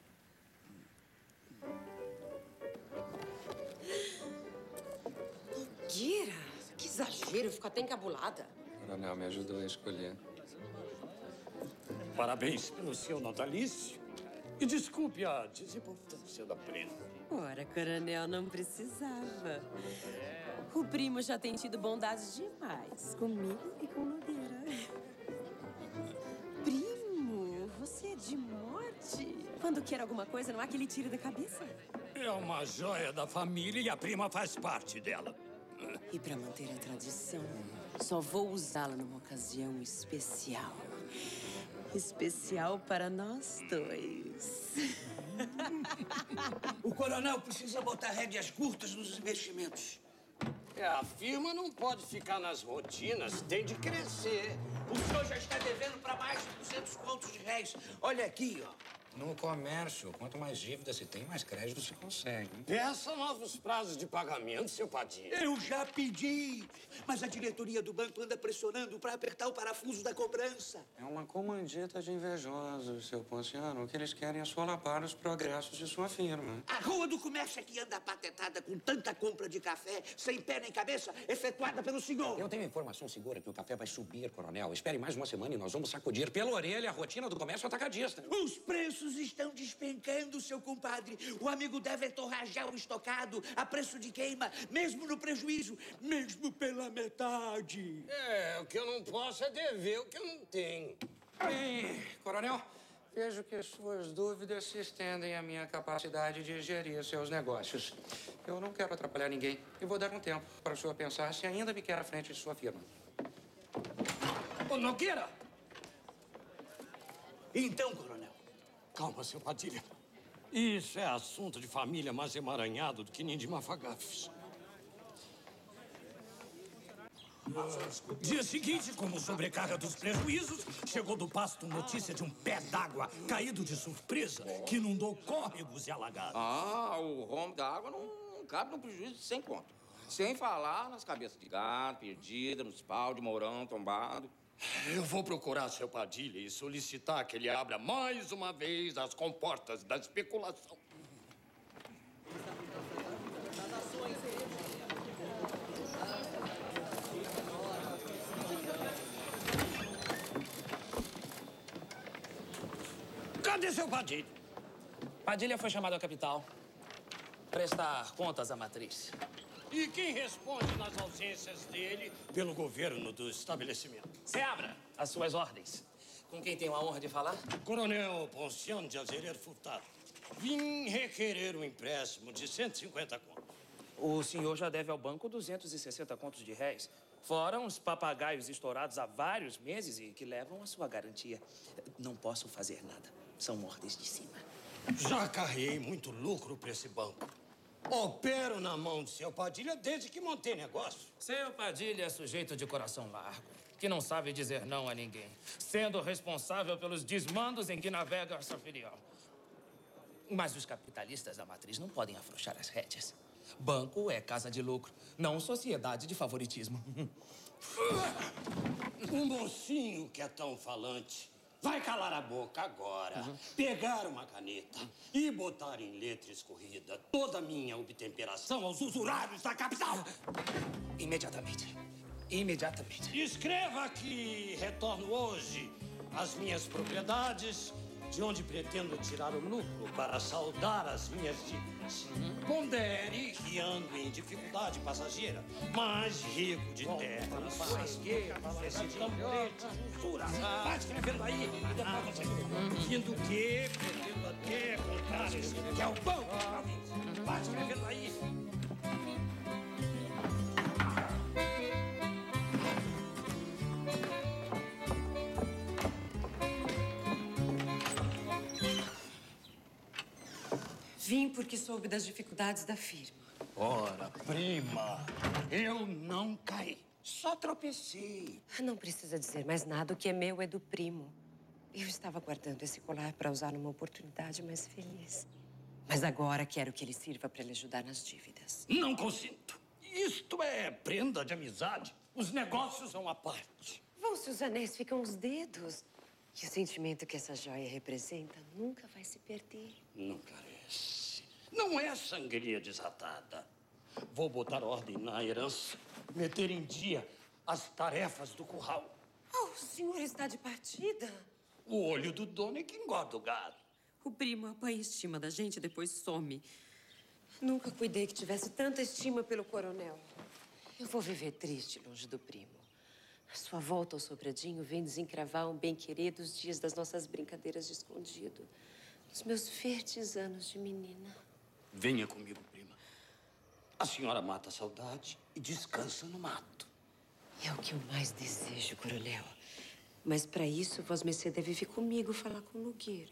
Speaker 10: Nogueira? Que exagero, eu fico até encabulada.
Speaker 16: O coronel me ajudou a escolher.
Speaker 3: Parabéns pelo seu natalício e desculpe a desimportância da prenda.
Speaker 10: Ora, coronel, não precisava. O primo já tem tido bondades demais comigo e com Nogueira. Primo, você é de morte. Quando quer alguma coisa, não há que ele tire da cabeça.
Speaker 3: É uma joia da família e a prima faz parte dela.
Speaker 10: E para manter a tradição, só vou usá-la numa ocasião especial. Especial para nós dois.
Speaker 2: O coronel precisa botar rédeas curtas nos investimentos.
Speaker 3: A firma não pode ficar nas rotinas, tem de crescer.
Speaker 2: O senhor já está devendo para mais de 200 contos de réis. Olha aqui, ó.
Speaker 16: No comércio, quanto mais dívida se tem, mais crédito se consegue.
Speaker 3: Peça novos prazos de pagamento, seu Padilha.
Speaker 2: Eu já pedi, mas a diretoria do banco anda pressionando para apertar o parafuso da cobrança.
Speaker 16: É uma comandita de invejosos, seu Ponciano. O que eles querem é solapar os progressos de sua firma.
Speaker 2: A Rua do Comércio é que anda patetada com tanta compra de café, sem pé nem cabeça, efetuada pelo senhor.
Speaker 16: Eu tenho informação segura que o café vai subir, coronel. Espere mais uma semana e nós vamos sacudir pela orelha a rotina do comércio atacadista.
Speaker 2: Os preços estão despencando, seu compadre. O amigo deve torrajar o estocado a preço de queima, mesmo no prejuízo, mesmo pela metade.
Speaker 3: O que eu não posso é dever o que eu não tenho.
Speaker 16: Bem, coronel, vejo que suas dúvidas se estendem à minha capacidade de gerir seus negócios. Eu não quero atrapalhar ninguém e vou dar um tempo para o senhor pensar se ainda me quer à frente de sua firma.
Speaker 3: Ô, Nogueira!
Speaker 2: Então, coronel.
Speaker 3: Calma, seu Padilha. Isso é assunto de família mais emaranhado do que ninho de mafagafes. Dia seguinte, como sobrecarga dos prejuízos, chegou do pasto notícia de um pé d'água caído de surpresa que inundou córregos e alagados.
Speaker 1: O rombo da água não cabe no prejuízo de 100 conto. Sem falar nas cabeças de gado, perdida, nos pau de mourão tombado.
Speaker 3: Eu vou procurar seu Padilha e solicitar que ele abra mais uma vez as comportas da especulação. Cadê seu Padilha?
Speaker 17: Padilha foi chamado à capital. Prestar contas à matriz.
Speaker 3: E quem responde nas ausências dele pelo governo do estabelecimento?
Speaker 17: Seabra, às suas ordens. Com quem tenho a honra de falar?
Speaker 3: Coronel Ponciano de Azeredo Furtado. Vim requerer um empréstimo de 150 contos.
Speaker 17: O senhor já deve ao banco 260 contos de réis. Fora uns papagaios estourados há vários meses e que levam a sua garantia. Não posso fazer nada. São ordens de cima.
Speaker 3: Já carreguei muito lucro para esse banco. Opero na mão de seu Padilha desde que montei negócio.
Speaker 17: Seu Padilha é sujeito de coração largo, que não sabe dizer não a ninguém, sendo responsável pelos desmandos em que navega essa filial. Mas os capitalistas da matriz não podem afrouxar as rédeas. Banco é casa de lucro, não sociedade de favoritismo.
Speaker 3: Um mocinho que é tão falante vai calar a boca agora, pegar uma caneta e botar em letra escorrida toda a minha obtemperação aos usurários da capital.
Speaker 17: Imediatamente. Imediatamente.
Speaker 3: Escreva que retorno hoje às minhas propriedades, de onde pretendo tirar o lucro para saldar as minhas dívidas. Pondere que ando em dificuldade passageira, mas rico de terra, fasqueira, esse tamborete, usura. Vai escrevendo aí, e depois você vindo que pretendo até comprar esse que é o banco da província. Vai escrevendo aí.
Speaker 10: Vim porque soube das dificuldades da firma.
Speaker 3: Ora, prima, eu não caí. Só tropecei.
Speaker 10: Não precisa dizer mais nada. O que é meu é do primo. Eu estava guardando esse colar para usar numa oportunidade mais feliz. Mas agora quero que ele sirva para lhe ajudar nas dívidas.
Speaker 3: Não consinto. Isto é prenda de amizade. Os negócios são à parte.
Speaker 10: Vão-se os anéis, ficam os dedos. E o sentimento que essa joia representa nunca vai se perder.
Speaker 3: Não carece. Não é sangria desatada. Vou botar ordem na herança, meter em dia as tarefas do curral.
Speaker 10: Oh, o senhor está de partida?
Speaker 3: O olho do dono é que engorda o gado.
Speaker 10: O primo apanha estima da gente e depois some. Nunca cuidei que tivesse tanta estima pelo coronel. Eu vou viver triste longe do primo. A sua volta ao sobradinho vem desencravar um bem-querer dos dias das nossas brincadeiras de escondido. Dos meus verdes anos de menina.
Speaker 3: Venha comigo, prima. A senhora mata a saudade e descansa no mato.
Speaker 10: É o que eu mais desejo, coronel. Mas para isso, Vosmecê deve vir comigo falar com Nogueira.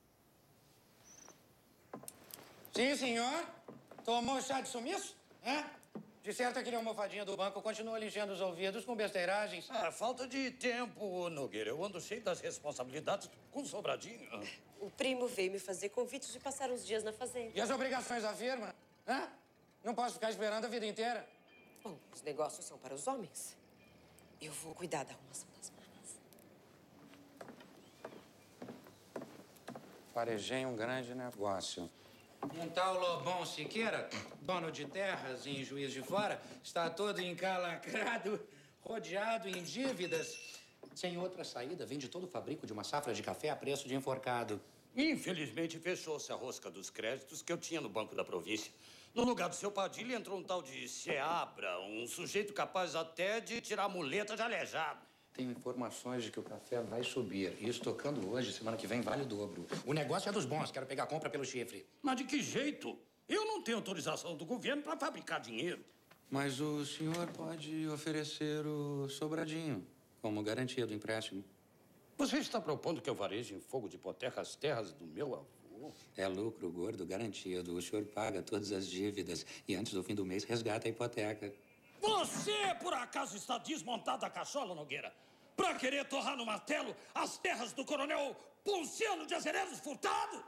Speaker 16: Sim, senhor. Tomou chá de sumiço? É? De certo, aquele almofadinha do banco continua lixando os ouvidos com besteiragens.
Speaker 3: Falta de tempo, Nogueira. Eu ando cheio das responsabilidades com o sobradinho.
Speaker 10: O primo veio me fazer convites de passar uns dias na fazenda.
Speaker 16: E as obrigações da firma? Hã? Não posso ficar esperando a vida inteira.
Speaker 10: Bom, os negócios são para os homens. Eu vou cuidar da arrumação das malas.
Speaker 16: Farejei um grande negócio. Um tal Lobão Siqueira, dono de terras em Juiz de Fora, está todo encalacrado, rodeado em dívidas. Sem outra saída, vende todo o fabrico de uma safra de café a preço de enforcado.
Speaker 3: Infelizmente, fechou-se a rosca dos créditos que eu tinha no Banco da Província. No lugar do seu Padilha entrou um tal de Seabra, um sujeito capaz até de tirar a muleta de aleijado.
Speaker 16: Tenho informações de que o café vai subir. E estocando hoje, semana que vem, vale o dobro. O negócio é dos bons. Quero pegar a compra pelo chifre.
Speaker 3: Mas de que jeito? Eu não tenho autorização do governo para fabricar dinheiro.
Speaker 16: Mas o senhor pode oferecer o sobradinho como garantia do empréstimo.
Speaker 3: Você está propondo que eu vareje em fogo de hipoteca as terras do meu avô?
Speaker 16: É lucro gordo garantido. O senhor paga todas as dívidas e antes do fim do mês resgata a hipoteca.
Speaker 3: Você, por acaso, está desmontado a cachola, Nogueira? Para querer torrar no martelo as terras do coronel Ponciano de Azeredo Furtado?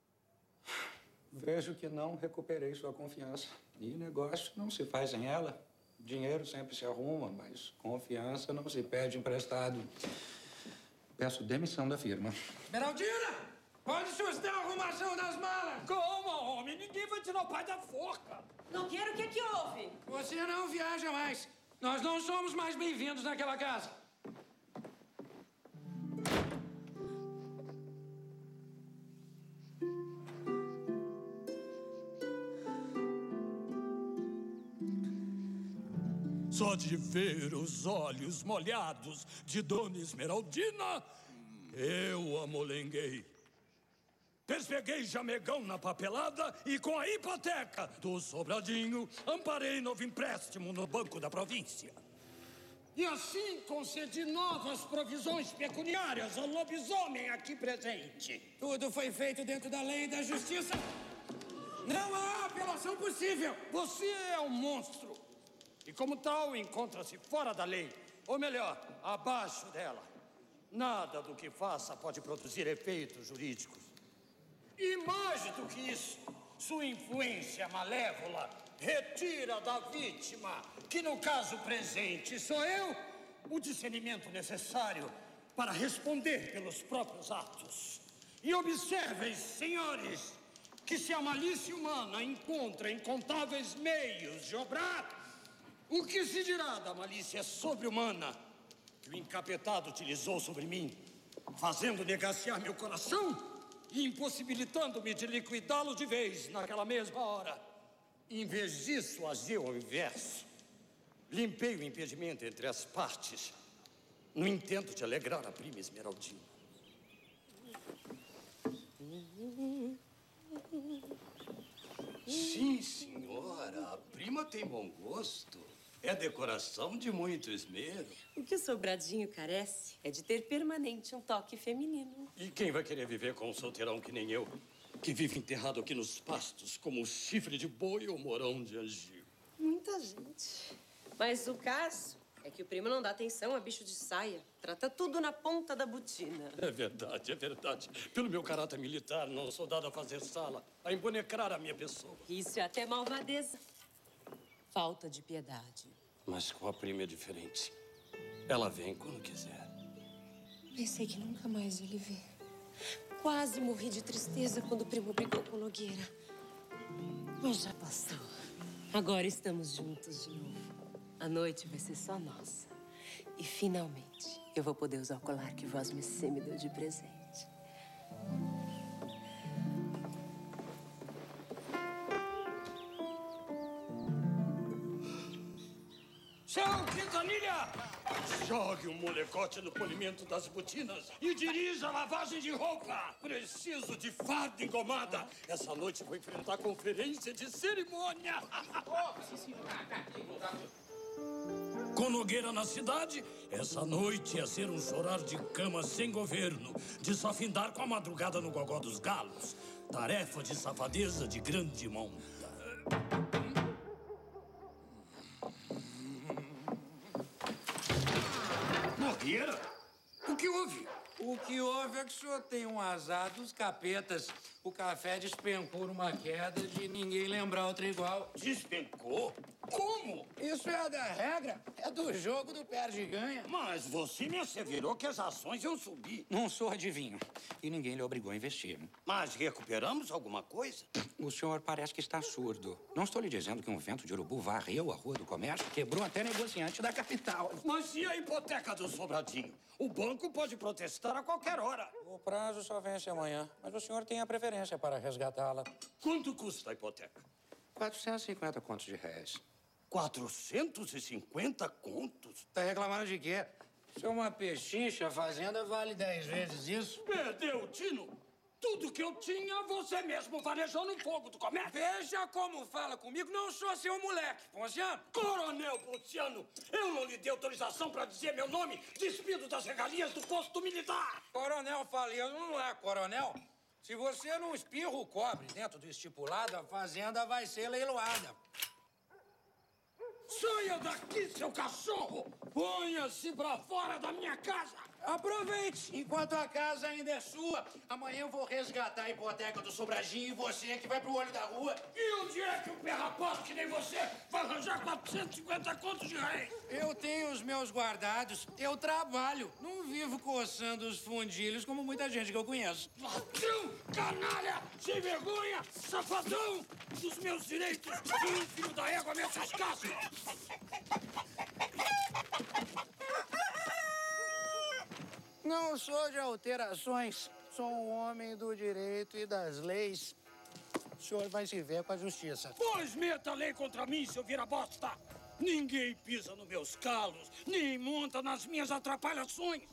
Speaker 16: Vejo que não recuperei sua confiança. E negócio não se faz sem ela. Dinheiro sempre se arruma, mas confiança não se pede emprestado. Peço demissão da firma. Esmeraldina! Pode sustentar a arrumação das malas!
Speaker 3: Calma, homem. Ninguém vai tirar o pai da forca.
Speaker 10: Nogueira, o que é que houve?
Speaker 16: Você não viaja mais. Nós não somos mais bem-vindos naquela casa.
Speaker 3: Só de ver os olhos molhados de Dona Esmeraldina, eu amolenguei. Pespeguei jamegão na papelada e com a hipoteca do sobradinho, amparei novo empréstimo no Banco da Província. E assim concedi novas provisões pecuniárias ao lobisomem aqui presente.
Speaker 16: Tudo foi feito dentro da lei e da justiça. Não há apelação possível.
Speaker 3: Você é um monstro. E como tal, encontra-se fora da lei. Ou melhor, abaixo dela. Nada do que faça pode produzir efeitos jurídicos. E mais do que isso, sua influência malévola retira da vítima, que no caso presente sou eu, o discernimento necessário para responder pelos próprios atos. E observem, senhores, que se a malícia humana encontra incontáveis meios de obrar, o que se dirá da malícia sobre-humana que o encapetado utilizou sobre mim, fazendo negaciar meu coração e impossibilitando-me de liquidá-lo de vez naquela mesma hora. Em vez disso, agiu ao inverso. Limpei o impedimento entre as partes, no intento de alegrar a prima Esmeraldina. Sim, senhora, a prima tem bom gosto. É decoração de muito esmero.
Speaker 10: O que o Sobradinho carece é de ter permanente um toque feminino.
Speaker 3: E quem vai querer viver com um solteirão que nem eu, que vive enterrado aqui nos pastos como um chifre de boi ou morão de angico?
Speaker 10: Muita gente. Mas o caso é que o primo não dá atenção a bicho de saia. Trata tudo na ponta da botina.
Speaker 3: É verdade, é verdade. Pelo meu caráter militar, não sou dado a fazer sala, a embonecrar a minha pessoa.
Speaker 10: Isso é até malvadeza. Falta de piedade.
Speaker 3: Mas com a prima é diferente. Ela vem quando quiser.
Speaker 10: Pensei que nunca mais ia lhe ver. Quase morri de tristeza quando o primo brigou com Nogueira. Mas já passou. Agora estamos juntos de novo. A noite vai ser só nossa. E, finalmente, eu vou poder usar o colar que Vós Messê me deu de presente.
Speaker 3: Seu Quintanilha! Jogue um molecote no polimento das botinas e dirija a lavagem de roupa. Preciso de farda engomada. Essa noite vou enfrentar a conferência de cerimônia. Com Nogueira na cidade, essa noite ia ser um chorar de cama sem governo, de só findar com a madrugada no gogó dos galos. Tarefa de safadeza de grande monta. Nogueira? O que houve?
Speaker 4: O que houve é que o senhor tem um azar dos capetas. O café despencou numa queda de ninguém lembrar outra igual.
Speaker 3: Despencou? Como?
Speaker 4: Isso é da regra. É do jogo do perde e ganha.
Speaker 3: Mas você me asseverou que as ações iam subir.
Speaker 4: Não sou adivinho. E ninguém lhe obrigou a investir.
Speaker 3: Mas recuperamos alguma coisa?
Speaker 4: O senhor parece que está surdo. Não estou lhe dizendo que um vento de urubu varreu a Rua do Comércio, quebrou até negociante da capital.
Speaker 3: Mas e a hipoteca do Sobradinho? O banco pode protestar a qualquer hora.
Speaker 4: O prazo só vence amanhã, mas o senhor tem a preferência para resgatá-la.
Speaker 3: Quanto custa a hipoteca?
Speaker 4: 450 contos de réis.
Speaker 3: 450 contos?
Speaker 4: Tá reclamando de quê? Se é uma pechincha, a fazenda vale 10 vezes isso.
Speaker 3: Perdeu, Tino? Tudo que eu tinha, você mesmo varejou no fogo do comércio.
Speaker 4: Veja como fala comigo, não sou seu moleque, Ponciano.
Speaker 3: Coronel Ponciano, eu não lhe dei autorização para dizer meu nome, despido das regalias do posto militar.
Speaker 4: Coronel Faliano não é coronel. Se você não espirra o cobre dentro do estipulado, a fazenda vai ser leiloada.
Speaker 3: Saia daqui, seu cachorro! Ponha-se pra fora da minha casa!
Speaker 4: Aproveite, enquanto a casa ainda é sua. Amanhã eu vou resgatar a hipoteca do Sobradinho e você que vai pro olho da rua.
Speaker 3: E onde é que um perrapato que nem você vai arranjar 450 contos de réis?
Speaker 4: Eu tenho os meus guardados, eu trabalho. Não vivo coçando os fundilhos como muita gente que eu conheço.
Speaker 3: Ladrão, canalha, sem vergonha, safadão dos meus direitos e um filho da égua nessas casas.
Speaker 4: Não sou de alterações. Sou um homem do direito e das leis. O senhor vai se ver com a justiça.
Speaker 3: Pois meta a lei contra mim, seu vira-bosta. Ninguém pisa nos meus calos, nem monta nas minhas atrapalhações.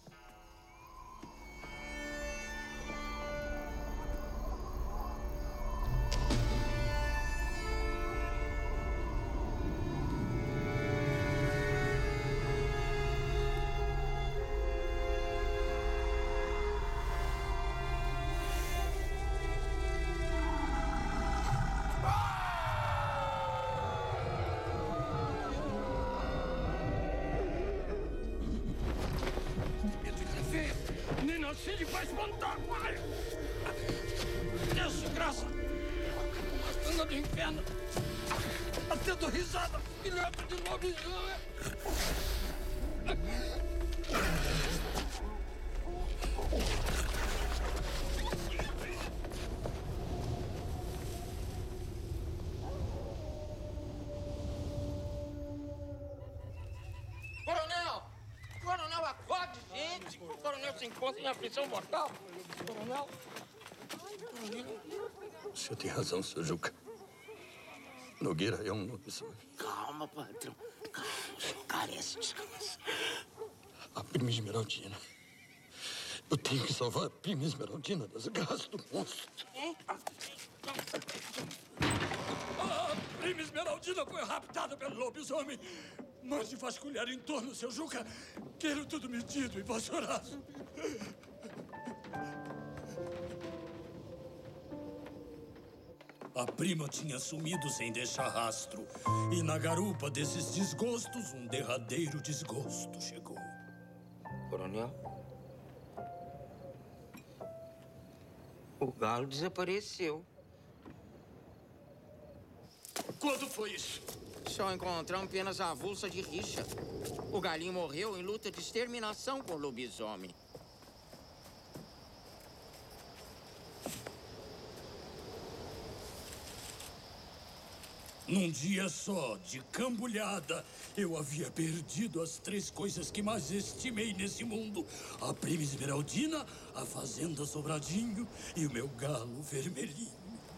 Speaker 3: Você lhe vai espantar, pai! Desgraça! Uma do inferno! Até do risada, filhote de lobisomem!
Speaker 7: Coronel! Coronel, acorde, gente! O coronel se encontra em aflição mortal. Coronel?
Speaker 8: O senhor tem razão, Sr. Juca. Nogueira é um lobisomem.
Speaker 2: Calma, patrão. Calma, o senhor carece de descanso.
Speaker 8: A prima Esmeraldina. Eu tenho que salvar a prima Esmeraldina das garras do monstro.
Speaker 3: A prima Esmeraldina foi raptada pelo lobisomem. Mas de vasculhar em torno, seu Juca, quero tudo medido e vassourado. A prima tinha sumido sem deixar rastro. E na garupa desses desgostos, um derradeiro desgosto chegou.
Speaker 1: Coronel? O galo desapareceu.
Speaker 3: Quando foi isso?
Speaker 1: Só encontramos apenas a avulsa de rixa. O galinho morreu em luta de exterminação com o lobisomem.
Speaker 3: Num dia só, de cambulhada, eu havia perdido as 3 coisas que mais estimei nesse mundo. A prima Esmeraldina, a fazenda Sobradinho e o meu galo vermelhinho.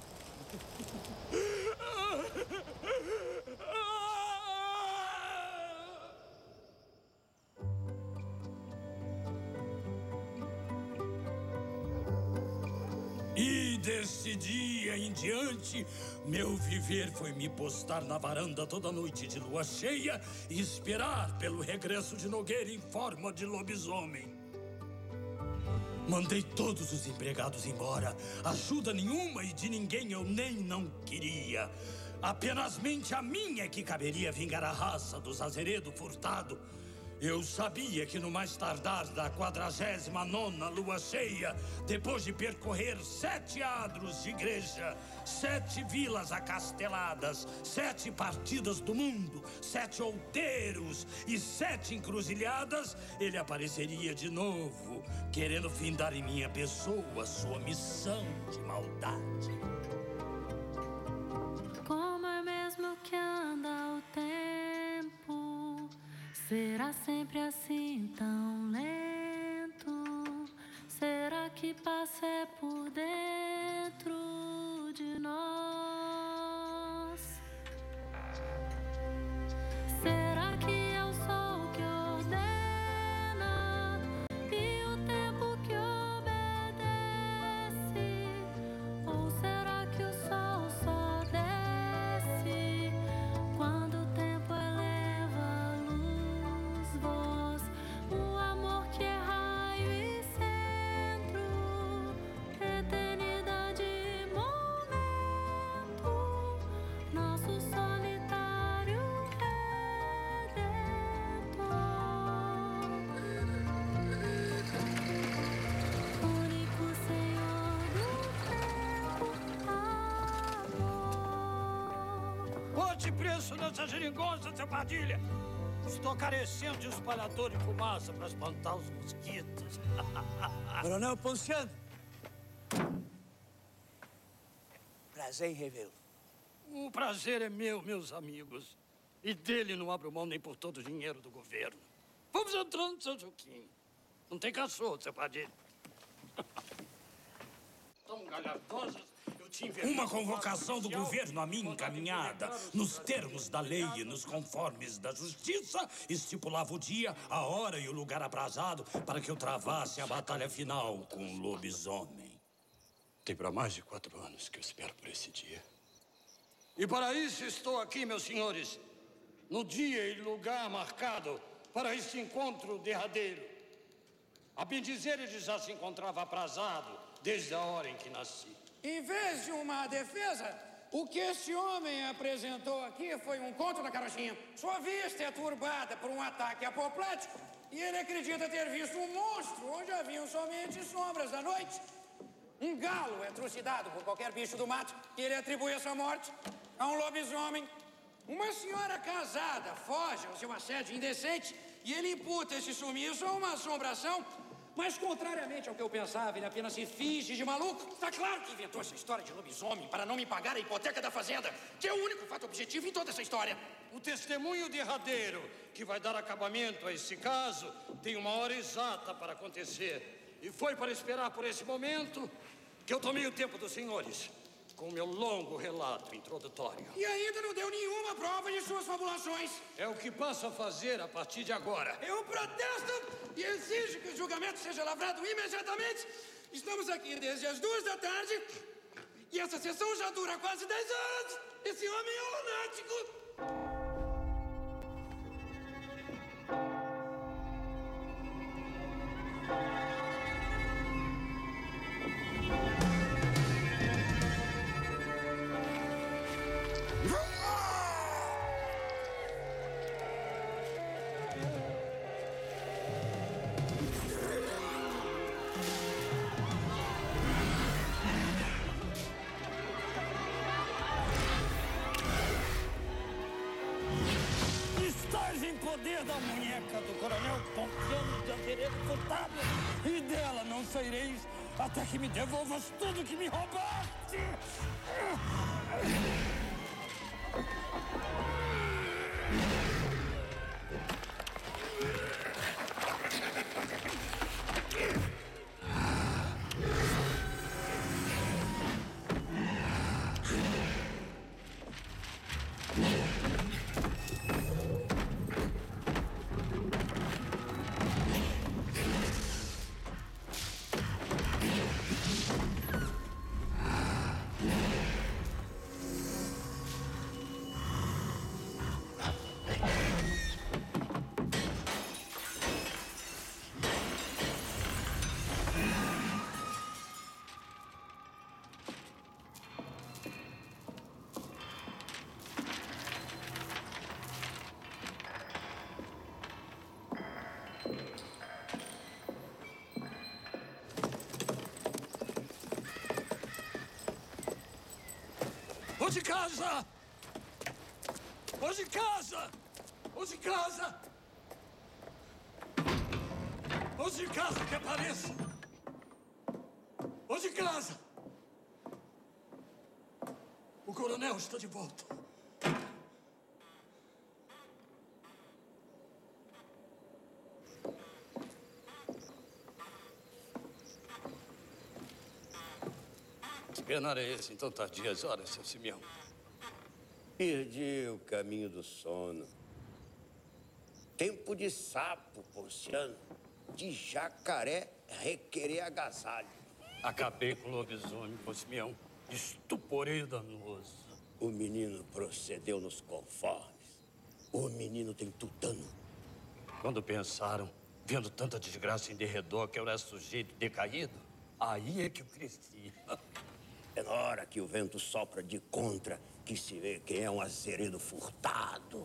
Speaker 3: E desse dia em diante, meu viver foi me postar na varanda toda noite de lua cheia e esperar pelo regresso de Nogueira em forma de lobisomem. Mandei todos os empregados embora. Ajuda nenhuma e de ninguém eu nem não queria. Apenas mente a minha que caberia vingar a raça dos Azeredo Furtado. Eu sabia que no mais tardar da 49ª lua cheia, depois de percorrer 7 adros de igreja, 7 vilas acasteladas, 7 partidas do mundo, 7 outeiros e 7 encruzilhadas, ele apareceria de novo, querendo findar em minha pessoa sua missão de maldade.
Speaker 15: Como é mesmo que anda o tempo? Será sempre assim tão lento? Será que passa por dentro de nós? Será que é o sol que ordena e o tempo que obedece? Ou será que o sol só desce quando o tempo eleva a luz, voz, o amor que é raio e centro, eternidade e momento, nosso solitário redentor, único Senhor do tempo, amor.
Speaker 3: Bote preço nessa geringonça, seu Padilha! Estou carecendo de espalhador de fumaça para espantar os mosquitos.
Speaker 2: Coronel Ponciano. Prazer em revê-lo.
Speaker 3: O prazer é meu, meus amigos. E dele não abro mão nem por todo o dinheiro do governo. Vamos entrando, seu Juquinho. Não tem cachorro, seu Padilha. Tão galhardosas. Uma convocação do governo a mim encaminhada, nos termos da lei e nos conformes da justiça, estipulava o dia, a hora e o lugar aprazado para que eu travasse a batalha final com o lobisomem.
Speaker 8: Tem para mais de 4 anos que eu espero por esse dia.
Speaker 3: E para isso estou aqui, meus senhores, no dia e lugar marcado para este encontro derradeiro. A bem dizer, ele já se encontrava aprazado desde a hora em que nasci.
Speaker 4: Em vez de uma defesa, o que esse homem apresentou aqui foi um conto da carochinha. Sua vista é turbada por um ataque apoplético e ele acredita ter visto um monstro onde haviam somente sombras da noite. Um galo é trucidado por qualquer bicho do mato e ele atribui essa morte a um lobisomem. Uma senhora casada foge ao seu assédio indecente e ele imputa esse sumiço a uma assombração Mas, contrariamente ao que eu pensava, ele apenas se finge de maluco. Está claro que inventou essa história de lobisomem para não me pagar a hipoteca da fazenda, que é o único fato objetivo em toda essa história.
Speaker 3: O testemunho derradeiro que vai dar acabamento a esse caso tem uma hora exata para acontecer. E foi para esperar por esse momento que eu tomei o tempo dos senhores com o meu longo relato introdutório.
Speaker 4: E ainda não deu nenhuma prova de suas fabulações.
Speaker 3: É o que passo a fazer a partir de agora.
Speaker 4: Eu protesto e exijo que o julgamento seja lavrado imediatamente. Estamos aqui desde as 2 da tarde e essa sessão já dura quase 10 horas. Esse homem é um lunático.
Speaker 3: Estás em poder da munheca do coronel Ponciano de Azeredo Furtado, e dela não saireis até que me devolvas tudo que me roubaste. Ô de casa! Ô de casa! Ô de casa! Ô de casa que apareça! Ô de casa! O coronel está de volta. Que penar é esse em tão tardias horas, seu Simeão?
Speaker 6: Perdi o caminho do sono. Tempo de sapo, Ponciano. De jacaré requerer agasalho.
Speaker 3: Acabei com o lobisomem, Simeão. Estuporei danoso.
Speaker 6: O menino procedeu nos conformes. O menino tem tutano.
Speaker 3: Quando pensaram, vendo tanta desgraça em derredor, que eu era sujeito decaído, aí é que eu cresci.
Speaker 6: É na hora que o vento sopra de contra que se vê quem é um Azeredo Furtado.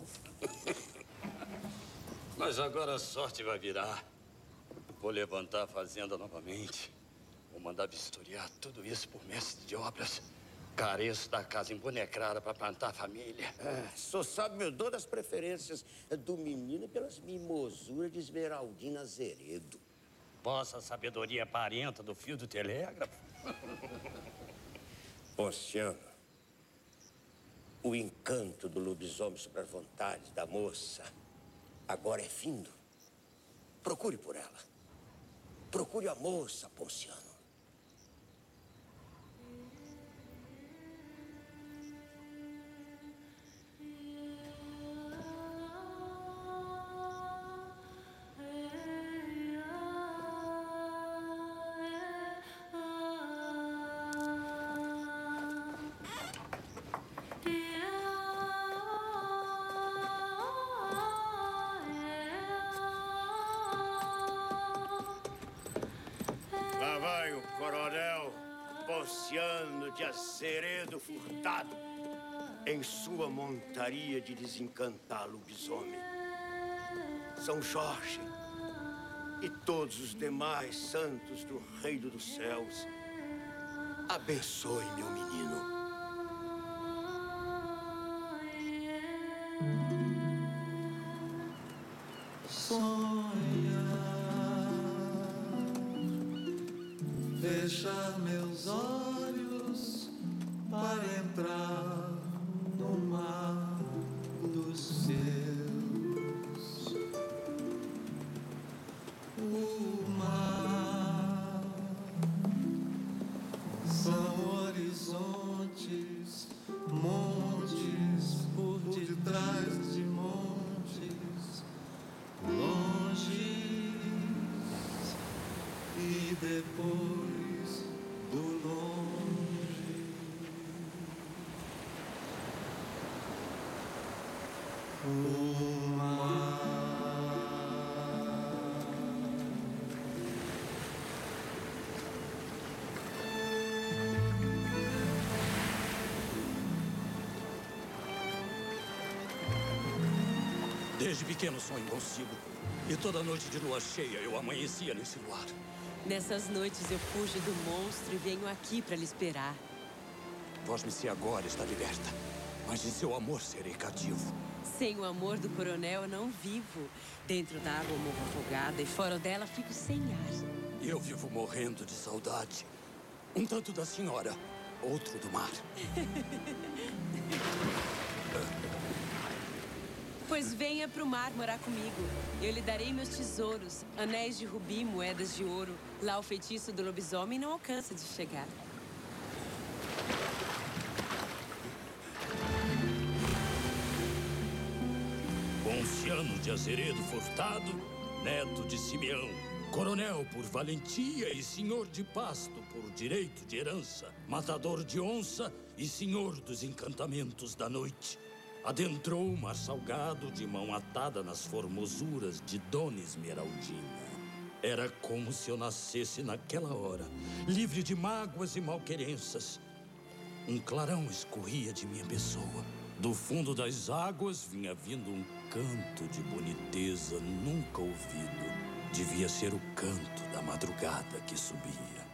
Speaker 3: Mas agora a sorte vai virar. Vou levantar a fazenda novamente. Vou mandar vistoriar tudo isso por mestre de obras. Careço da casa embonecrada para plantar a família.
Speaker 6: Só sabe, meu, dou das preferências do menino pelas mimosuras de Esmeraldina Azeredo.
Speaker 3: Vossa sabedoria parenta do fio do telégrafo.
Speaker 6: Ponciano, o encanto do lobisomem sobre as vontades da moça agora é findo. Procure por ela. Procure a moça, Ponciano. Lá vai o coronel Ponciano de Azeredo Furtado em sua montaria de desencantar lobisomem. São Jorge e todos os demais santos do reino dos céus, abençoe meu menino.
Speaker 13: montes, montes por detrás de montes, longe e depois do longe. O mar.
Speaker 3: Desde pequeno sonho consigo. E toda noite de lua cheia eu amanhecia nesse luar.
Speaker 10: Nessas noites eu fujo do monstro e venho aqui para lhe esperar.
Speaker 3: Vós-me agora está liberta, mas de seu amor serei cativo.
Speaker 10: Sem o amor do coronel eu não vivo. Dentro da água eu morro afogada e fora dela fico sem ar.
Speaker 3: Eu vivo morrendo de saudade. Um tanto da senhora, outro do mar.
Speaker 10: Pois venha pro mar morar comigo. Eu lhe darei meus tesouros, anéis de rubi, moedas de ouro. Lá o feitiço do lobisomem não alcança de chegar.
Speaker 3: Ponciano de Azeredo Furtado, neto de Simeão. Coronel por valentia e senhor de pasto por direito de herança. Matador de onça e senhor dos encantamentos da noite. Adentrou o mar salgado de mão atada nas formosuras de Dona Esmeraldina. Era como se eu nascesse naquela hora, livre de mágoas e malquerenças. Um clarão escorria de minha pessoa. Do fundo das águas vinha vindo um canto de boniteza nunca ouvido. Devia ser o canto da madrugada que subia.